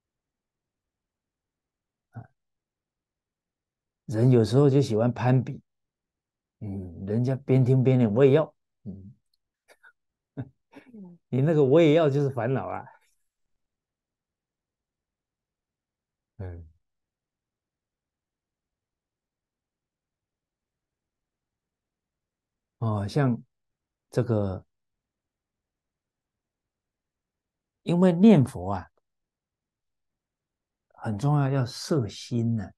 人有时候就喜欢攀比，人家边听边念，我也要，嗯，你那个我也要就是烦恼啊。嗯，哦，像这个，因为念佛啊很重要，要摄心呢、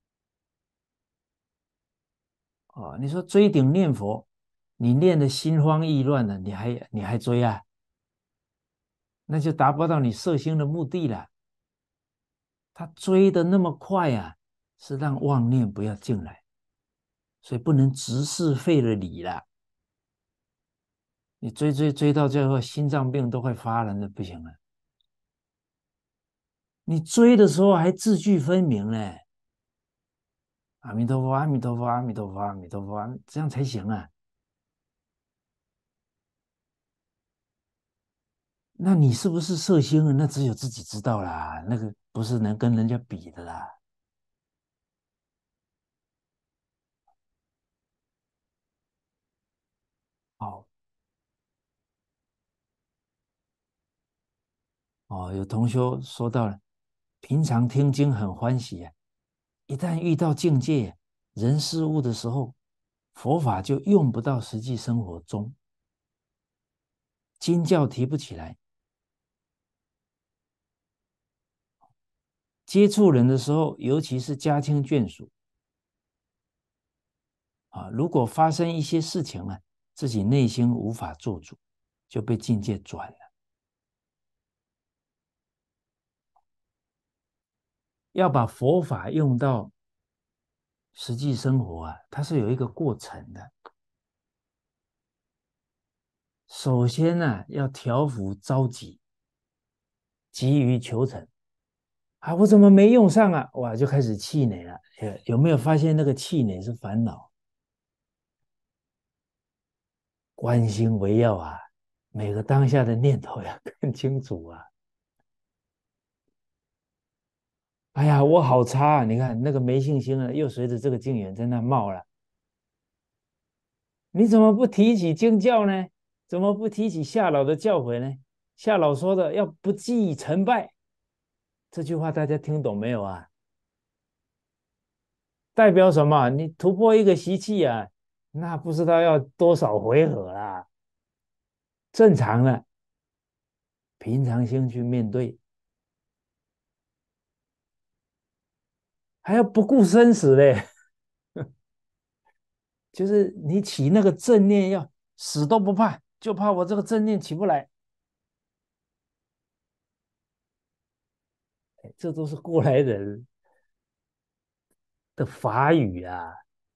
哦，你说追顶念佛，你念的心慌意乱了，你还追啊？那就达不到你摄心的目的了。他追的那么快啊，是让妄念不要进来，所以不能直视废了理了。你追到最后，心脏病都快发了，那不行了。你追的时候还字句分明呢，阿弥陀佛，阿弥陀佛，阿弥陀佛，阿弥陀佛，这样才行啊。那你是不是色心了？那只有自己知道啦，那个不是能跟人家比的啦。哦哦，有同学说到了，平常听经很欢喜啊，一旦遇到境界、人事物的时候，佛法就用不到实际生活中，经教提不起来。接触人的时候，尤其是家亲眷属啊，如果发生一些事情啊，自己内心无法做主，就被境界转了。要把佛法用到实际生活啊，它是有一个过程的。首先呢，要调伏着急，急于求成啊，我怎么没用上啊？哇，就开始气馁了。有没有发现那个气馁是烦恼？ 观心为要啊，每个当下的念头要看清楚啊。哎呀，我好差啊！你看那个没信心了，又随着这个境缘在那冒了。你怎么不提起经教呢？怎么不提起夏老的教诲呢？夏老说的要不计成败，这句话大家听懂没有啊？代表什么？你突破一个习气啊，那不知道要多少回合啦。正常的，平常心去面对，还要不顾生死嘞。就是你起那个正念，要死都不怕，就怕我这个正念起不来。这都是过来人的法语啊。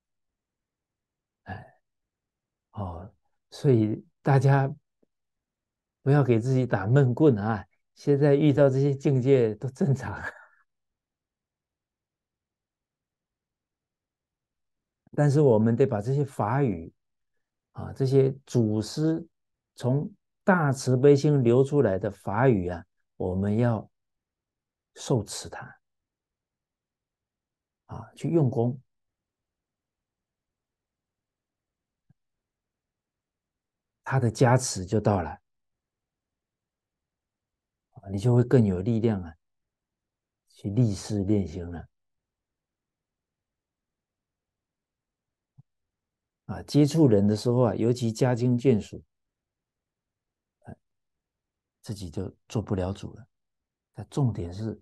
哎，哦，所以大家不要给自己打闷棍啊！现在遇到这些境界都正常，但是我们得把这些法语啊，这些祖师从大慈悲心流出来的法语啊，我们要受持它啊，去用功，它的加持就到了啊，你就会更有力量啊，去立誓练心了啊。接触人的时候啊，尤其家经眷属，自己就做不了主了。但重点是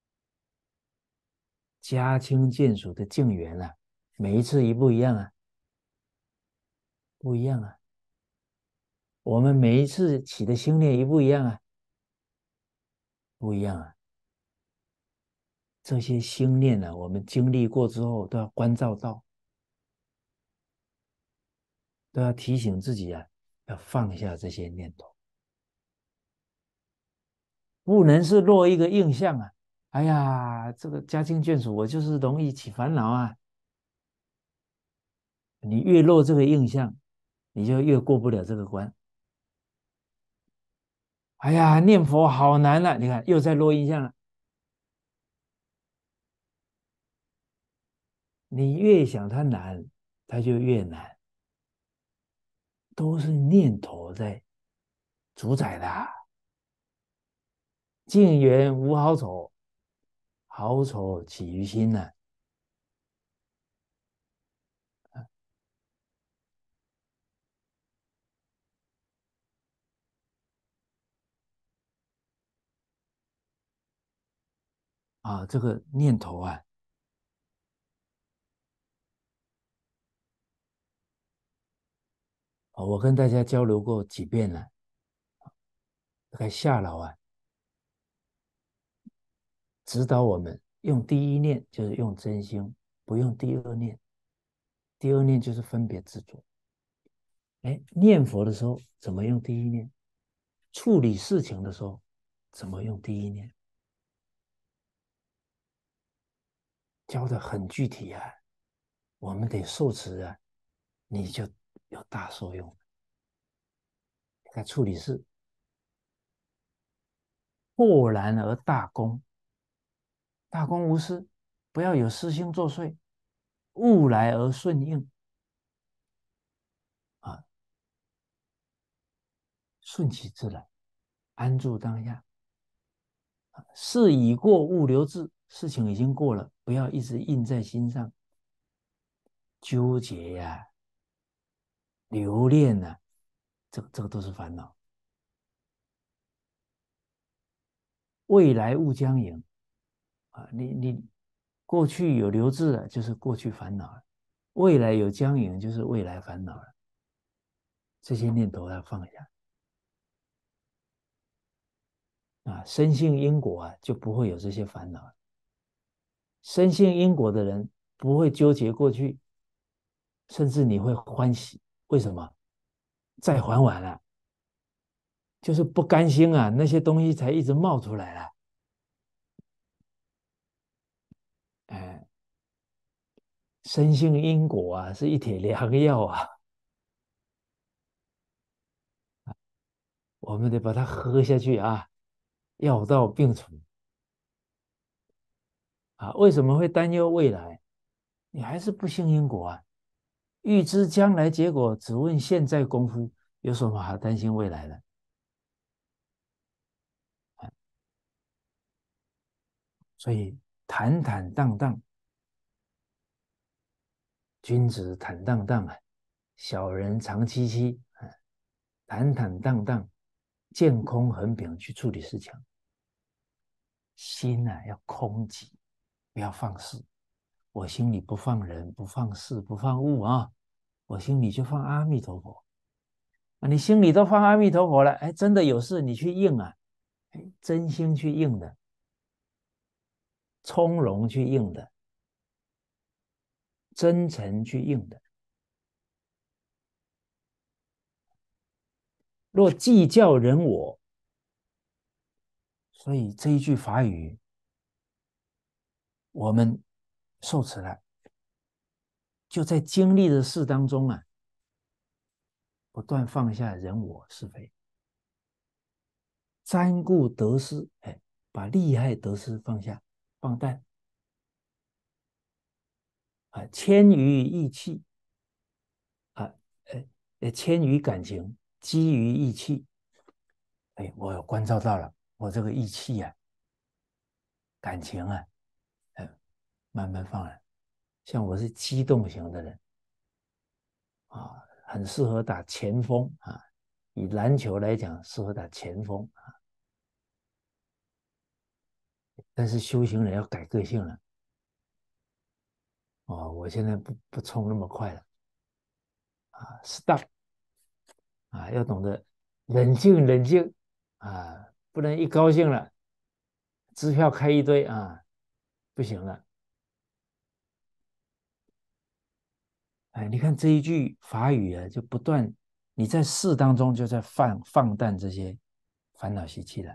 家亲眷属的境缘啊，每一次一不一样啊，不一样啊。我们每一次起的心念一不一样啊，不一样啊。这些心念呢、我们经历过之后都要关照到，都要提醒自己啊，要放下这些念头，不能是落一个印象啊。哎呀，这个家亲眷属，我就是容易起烦恼啊。你越落这个印象，你就越过不了这个关。哎呀，念佛好难了、你看又在落印象了。你越想它难，它就越难，都是念头在主宰的啊。境缘无好丑，好丑起于心呢、啊。这个念头啊，我跟大家交流过几遍了。大概夏老啊，指导我们用第一念就是用真心，不用第二念。第二念就是分别执着。哎，念佛的时候怎么用第一念？处理事情的时候怎么用第一念？教的很具体啊，我们得受持啊，你就有大受用。你看处理事，豁然而大公，大公无私，不要有私心作祟，物来而顺应啊，顺其自然，安住当下。事已过，勿留滞，事情已经过了，不要一直印在心上，纠结呀、留恋呐、这个都是烦恼。未来勿将迎啊，你过去有留滞了，就是过去烦恼了；未来有将迎，就是未来烦恼了。这些念头要放下啊，深信因果啊，就不会有这些烦恼了。深信因果的人不会纠结过去，甚至你会欢喜。为什么？再还完了，就是不甘心啊，那些东西才一直冒出来了。哎，深信因果啊，是一帖良药啊。 我们得把它喝下去啊，药到病除啊。为什么会担忧未来？你还是不信因果啊。预知将来结果，只问现在功夫，有什么好担心未来的？所以坦坦荡荡，君子坦荡荡啊，小人长戚戚啊。坦坦荡荡，见空横平去处理事情，心啊要空寂，不要放肆。我心里不放人，不放事，不放物啊，我心里就放阿弥陀佛啊。你心里都放阿弥陀佛了，哎，真的有事你去应啊，真心去应的，从容去应的，真诚去应的。若计较人我，所以这一句法语，我们受持了，就在经历的事当中啊，不断放下人我是非，瞻顾得失，哎，把利害得失放下，放淡啊，谦于意气啊，谦于感情，基于义气。哎，我有关照到了我这个义气啊，感情啊，慢慢放了。像我是机动型的人啊，很适合打前锋啊。以篮球来讲，适合打前锋啊。但是修行人要改个性了哦，我现在不冲那么快了啊，stop 啊，要懂得冷静冷静啊，不能一高兴了，支票开一堆啊，不行了。哎，你看这一句法语啊，就不断你在事当中就在放淡这些烦恼习气了。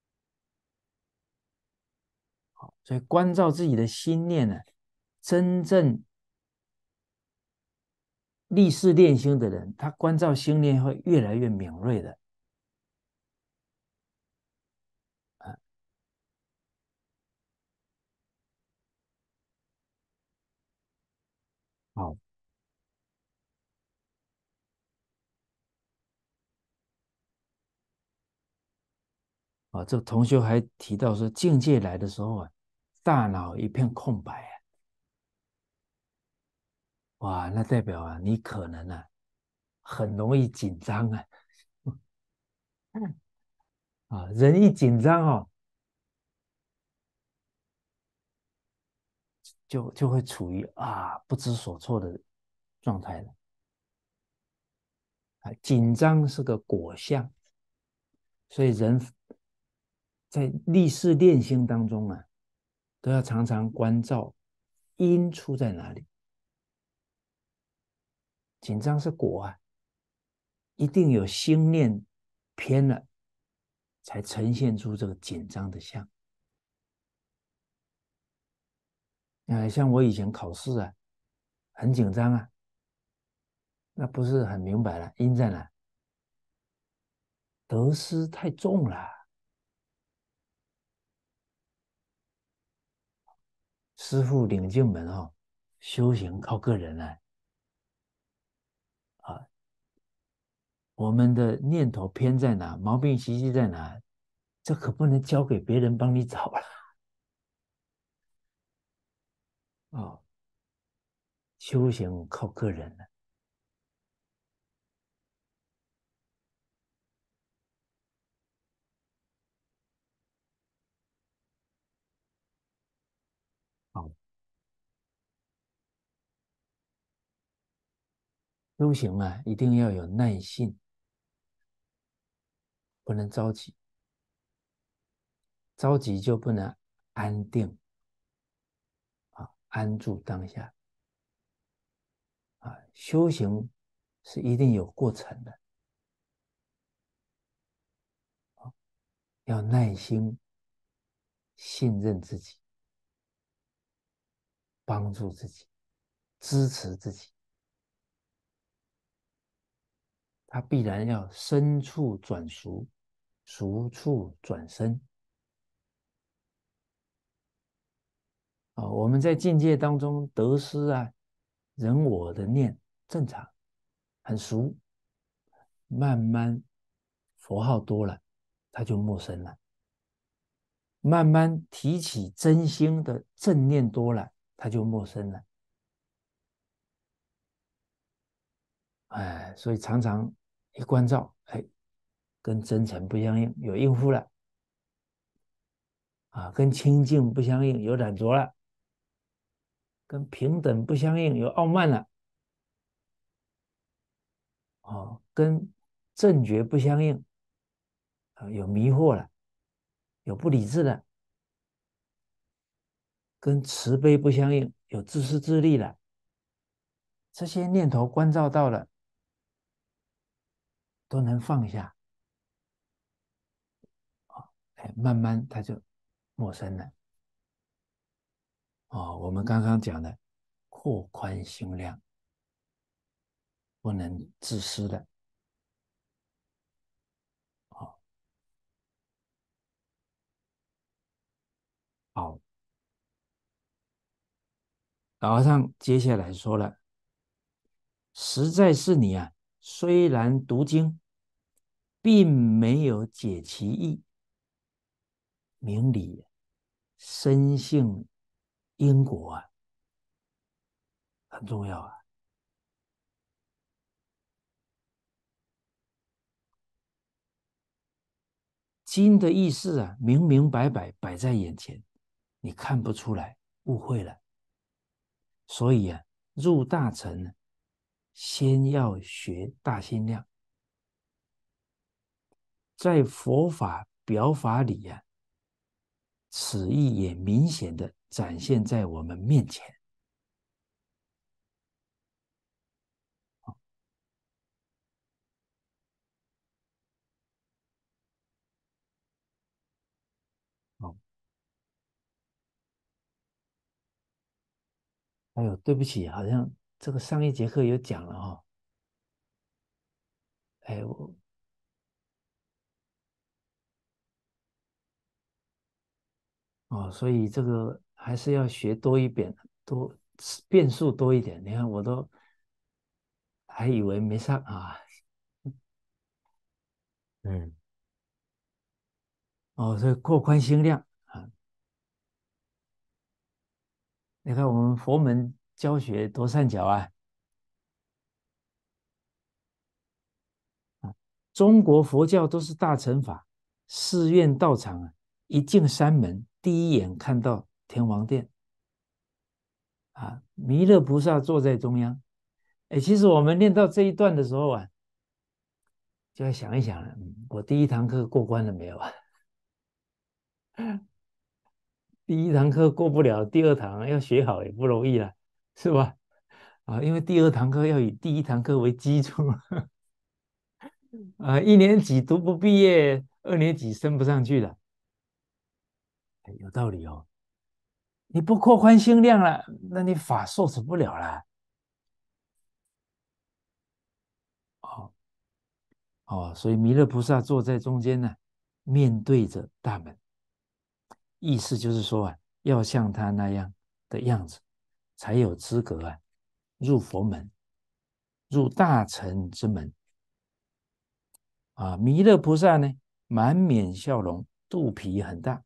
所以关照自己的心念呢，真正立誓练心的人，他关照心念会越来越敏锐的。啊，好啊，这个同学还提到说，境界来的时候啊，大脑一片空白啊，哇，那代表啊，你可能啊，很容易紧张啊。啊，人一紧张哦，就会处于不知所措的状态了。啊，紧张是个果相，所以人在立誓练心当中啊，都要常常关照因出在哪里。紧张是果啊，一定有心念偏了，才呈现出这个紧张的相。像我以前考试啊，很紧张啊，那不是很明白了，因在哪？得失太重了。师傅领进门哦，修行靠个人啊。啊，我们的念头偏在哪，毛病习气在哪，这可不能交给别人帮你找了。哦，修行靠个人了。哦，修行啊，一定要有耐性，不能着急，着急就不能安定安住当下修行是一定有过程的要耐心，信任自己，帮助自己，支持自己。他必然要深处转熟， 俗处转生。我们在境界当中得失啊、人我的念正常，很熟，慢慢佛号多了，他就陌生了。慢慢提起真心的正念多了，他就陌生了。所以常常一关照，跟真诚不相应，有应付了跟清净不相应，有染着了，跟平等不相应，有傲慢了跟正觉不相应有迷惑了，有不理智了，跟慈悲不相应，有自私自利了。这些念头关照到了，都能放下慢慢他就陌生了我们刚刚讲的扩宽心量，不能自私的好，老和尚接下来说了，实在是你虽然读经，并没有解其意，明理深信因果很重要经的意思明明白白摆在眼前，你看不出来，误会了。所以入大乘先要学大心量，在佛法表法里此意也明显的展现在我们面前。哦，还有对不起，好像这个上一节课有讲了我所以这个还是要学多一点，多变数多一点。你看我都还以为没上嗯，所以扩宽心量你看我们佛门教学多善巧中国佛教都是大乘法，寺院道场一进山门，第一眼看到天王殿弥勒菩萨坐在中央。其实我们念到这一段的时候就要想一想了，我第一堂课过关了没有第一堂课过不了，第二堂要学好也不容易了，是吧？因为第二堂课要以第一堂课为基础一年级读不毕业，二年级升不上去了，有道理你不扩宽心量了，那你法受持不了了。哦所以弥勒菩萨坐在中间呢，面对着大门，意思就是说要像他那样的样子，才有资格入佛门，入大乘之门弥勒菩萨呢，满面笑容，肚皮很大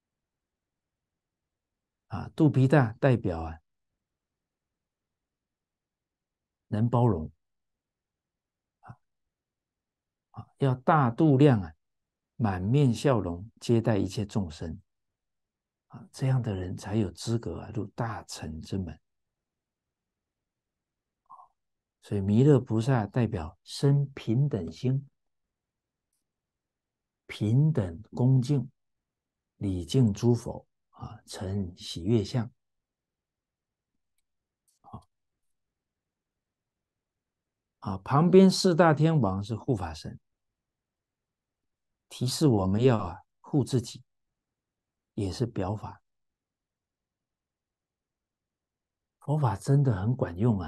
肚皮大代表能包容要大度量满面笑容接待一切众生这样的人才有资格入大乘之门。所以弥勒菩萨代表生平等心，平等恭敬，礼敬诸佛成喜悦相旁边四大天王是护法神，提示我们要护自己，也是表法。佛法真的很管用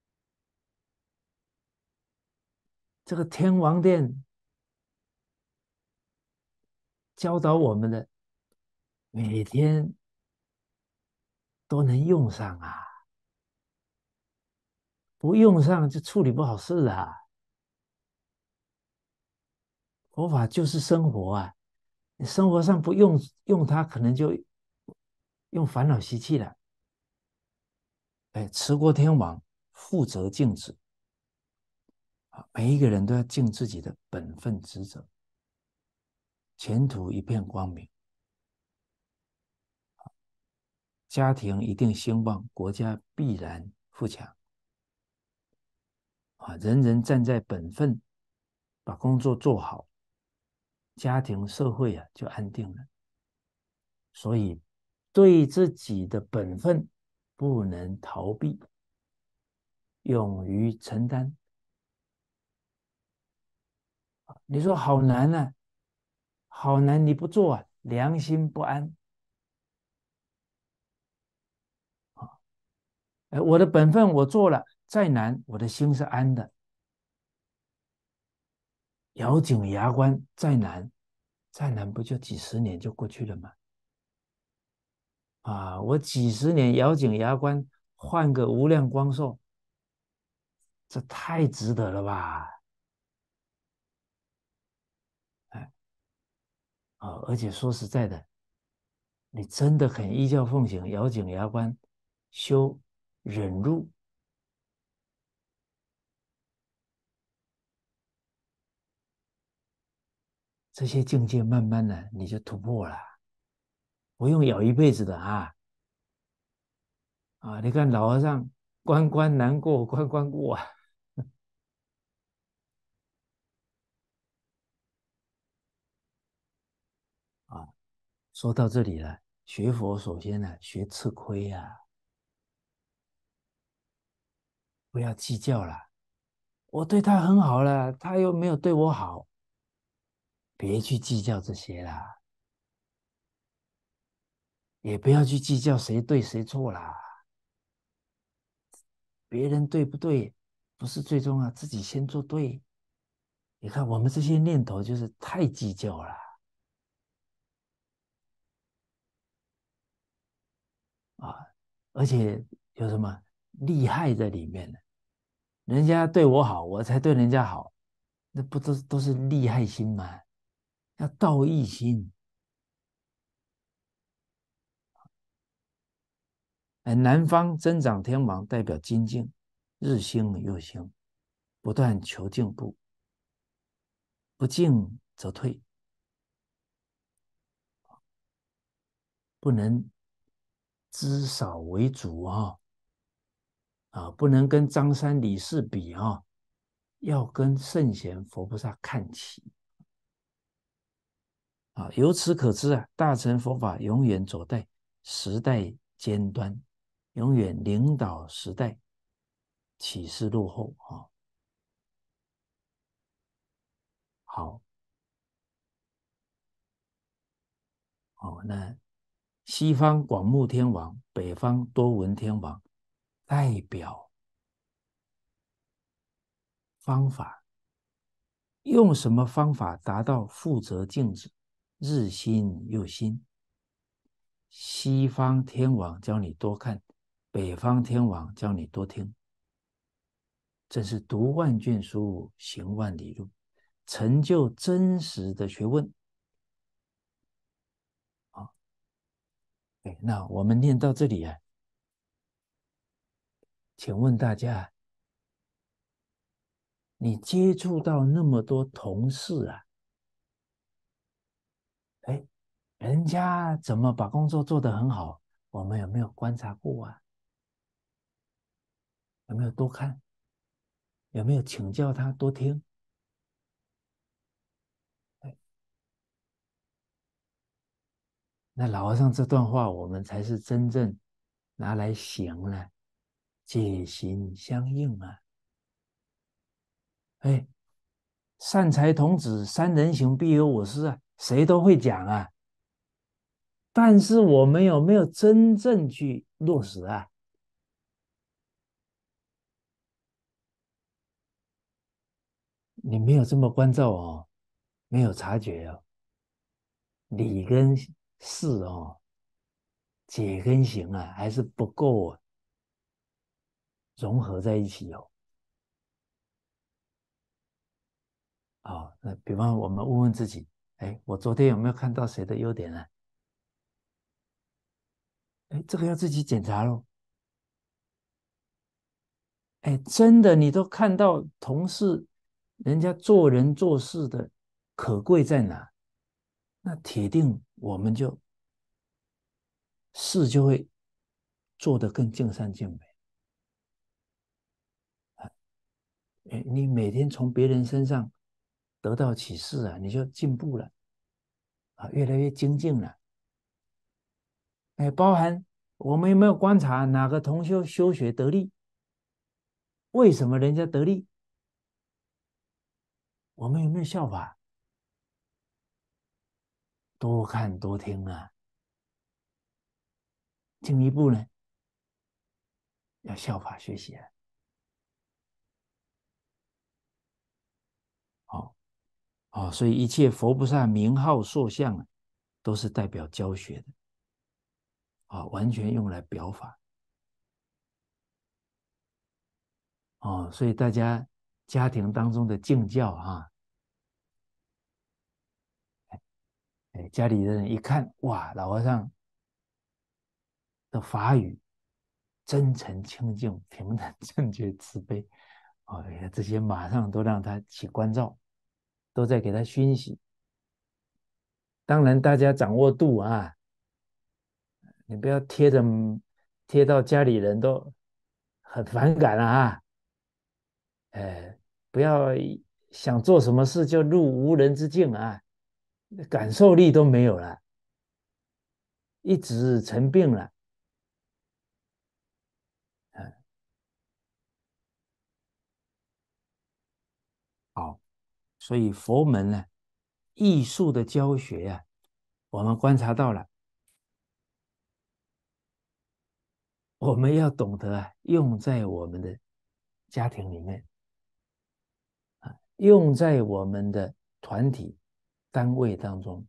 这个天王殿教导我们的，每天都能用上啊，不用上就处理不好事啊。佛法就是生活啊，你生活上不用它，可能就用烦恼习气了。哎，持国天王负责尽职啊，每一个人都要尽自己的本分职责，前途一片光明，家庭一定兴旺，国家必然富强啊！人人站在本分，把工作做好，家庭社会啊就安定了。所以，对自己的本分不能逃避，勇于承担。你说好难啊，好难！你不做啊，良心不安啊。我的本分我做了，再难我的心是安的。咬紧牙关，再难不就几十年就过去了吗？啊，我几十年咬紧牙关换个无量光寿，这太值得了吧？哎而且说实在的，你真的很依教奉行，咬紧牙关修忍辱，这些境界，慢慢的你就突破了，不用咬一辈子的啊！啊，你看老和尚关关难过关关过啊！啊，说到这里了，学佛首先呢，学吃亏啊，不要计较了。我对他很好了，他又没有对我好，别去计较这些啦，也不要去计较谁对谁错啦，别人对不对不是最重要，自己先做对。你看我们这些念头就是太计较了啊，而且有什么利害在里面呢？人家对我好，我才对人家好，那不都是利害心吗？要道义心。南方增长天王代表精进，日新又新，不断求进步，不进则退，不能知少为主不能跟张三李四比要跟圣贤佛菩萨看齐由此可知大乘佛法永远走在时代尖端，永远领导时代，岂是落后好那西方广目天王，北方多闻天王，代表方法，用什么方法达到负责静止，日新又新？西方天王教你多看，北方天王教你多听，真是读万卷书，行万里路，成就真实的学问那我们念到这里请问大家，你接触到那么多同事哎，人家怎么把工作做得很好？我们有没有观察过有没有多看？有没有请教他多听？那老和尚这段话，我们才是真正拿来行了，戒心相应哎，善财童子三人行必有我师谁都会讲但是我们有没有真正去落实你没有这么关照没有察觉理跟事哦，解跟行啊，还是不够啊融合在一起哦。哦，那比方我们问问自己，哎，我昨天有没有看到谁的优点呢？哎，这个要自己检查咯。哎，真的，你都看到同事人家做人做事的可贵在哪，那铁定我们事就会做得更尽善尽美。哎，你每天从别人身上得到启示啊，你就进步了啊，越来越精进了。哎，包含我们有没有观察哪个同修修学得力？为什么人家得力？我们有没有效法？多看多听啊。进一步呢，要效法学习啊。好、所以一切佛菩萨名号塑像啊，都是代表教学的完全用来表法所以大家家庭当中的敬教哎，家里的人一看，哇，老和尚的法语真诚清净、平等正觉慈悲这些马上都让他起关照，都在给他熏习。当然，大家掌握度你不要贴到家里人都很反感了不要想做什么事就入无人之境感受力都没有了，一直成病了。嗯，好，所以佛门呢，艺术的教学我们观察到了，我们要懂得用在我们的家庭里面用在我们的团体单位当中，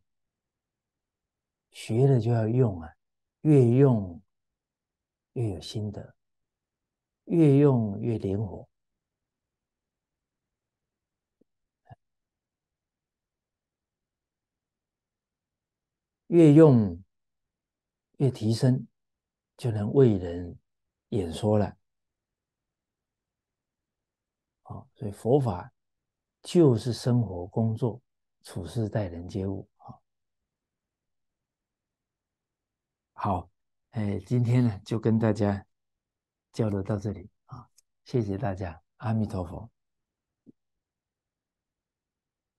学了就要用越用越有心得，越用越灵活，越用越提升，就能为人演说了所以佛法就是生活、工作、处事、待人接物好，今天呢就跟大家交流到这里谢谢大家，阿弥陀佛。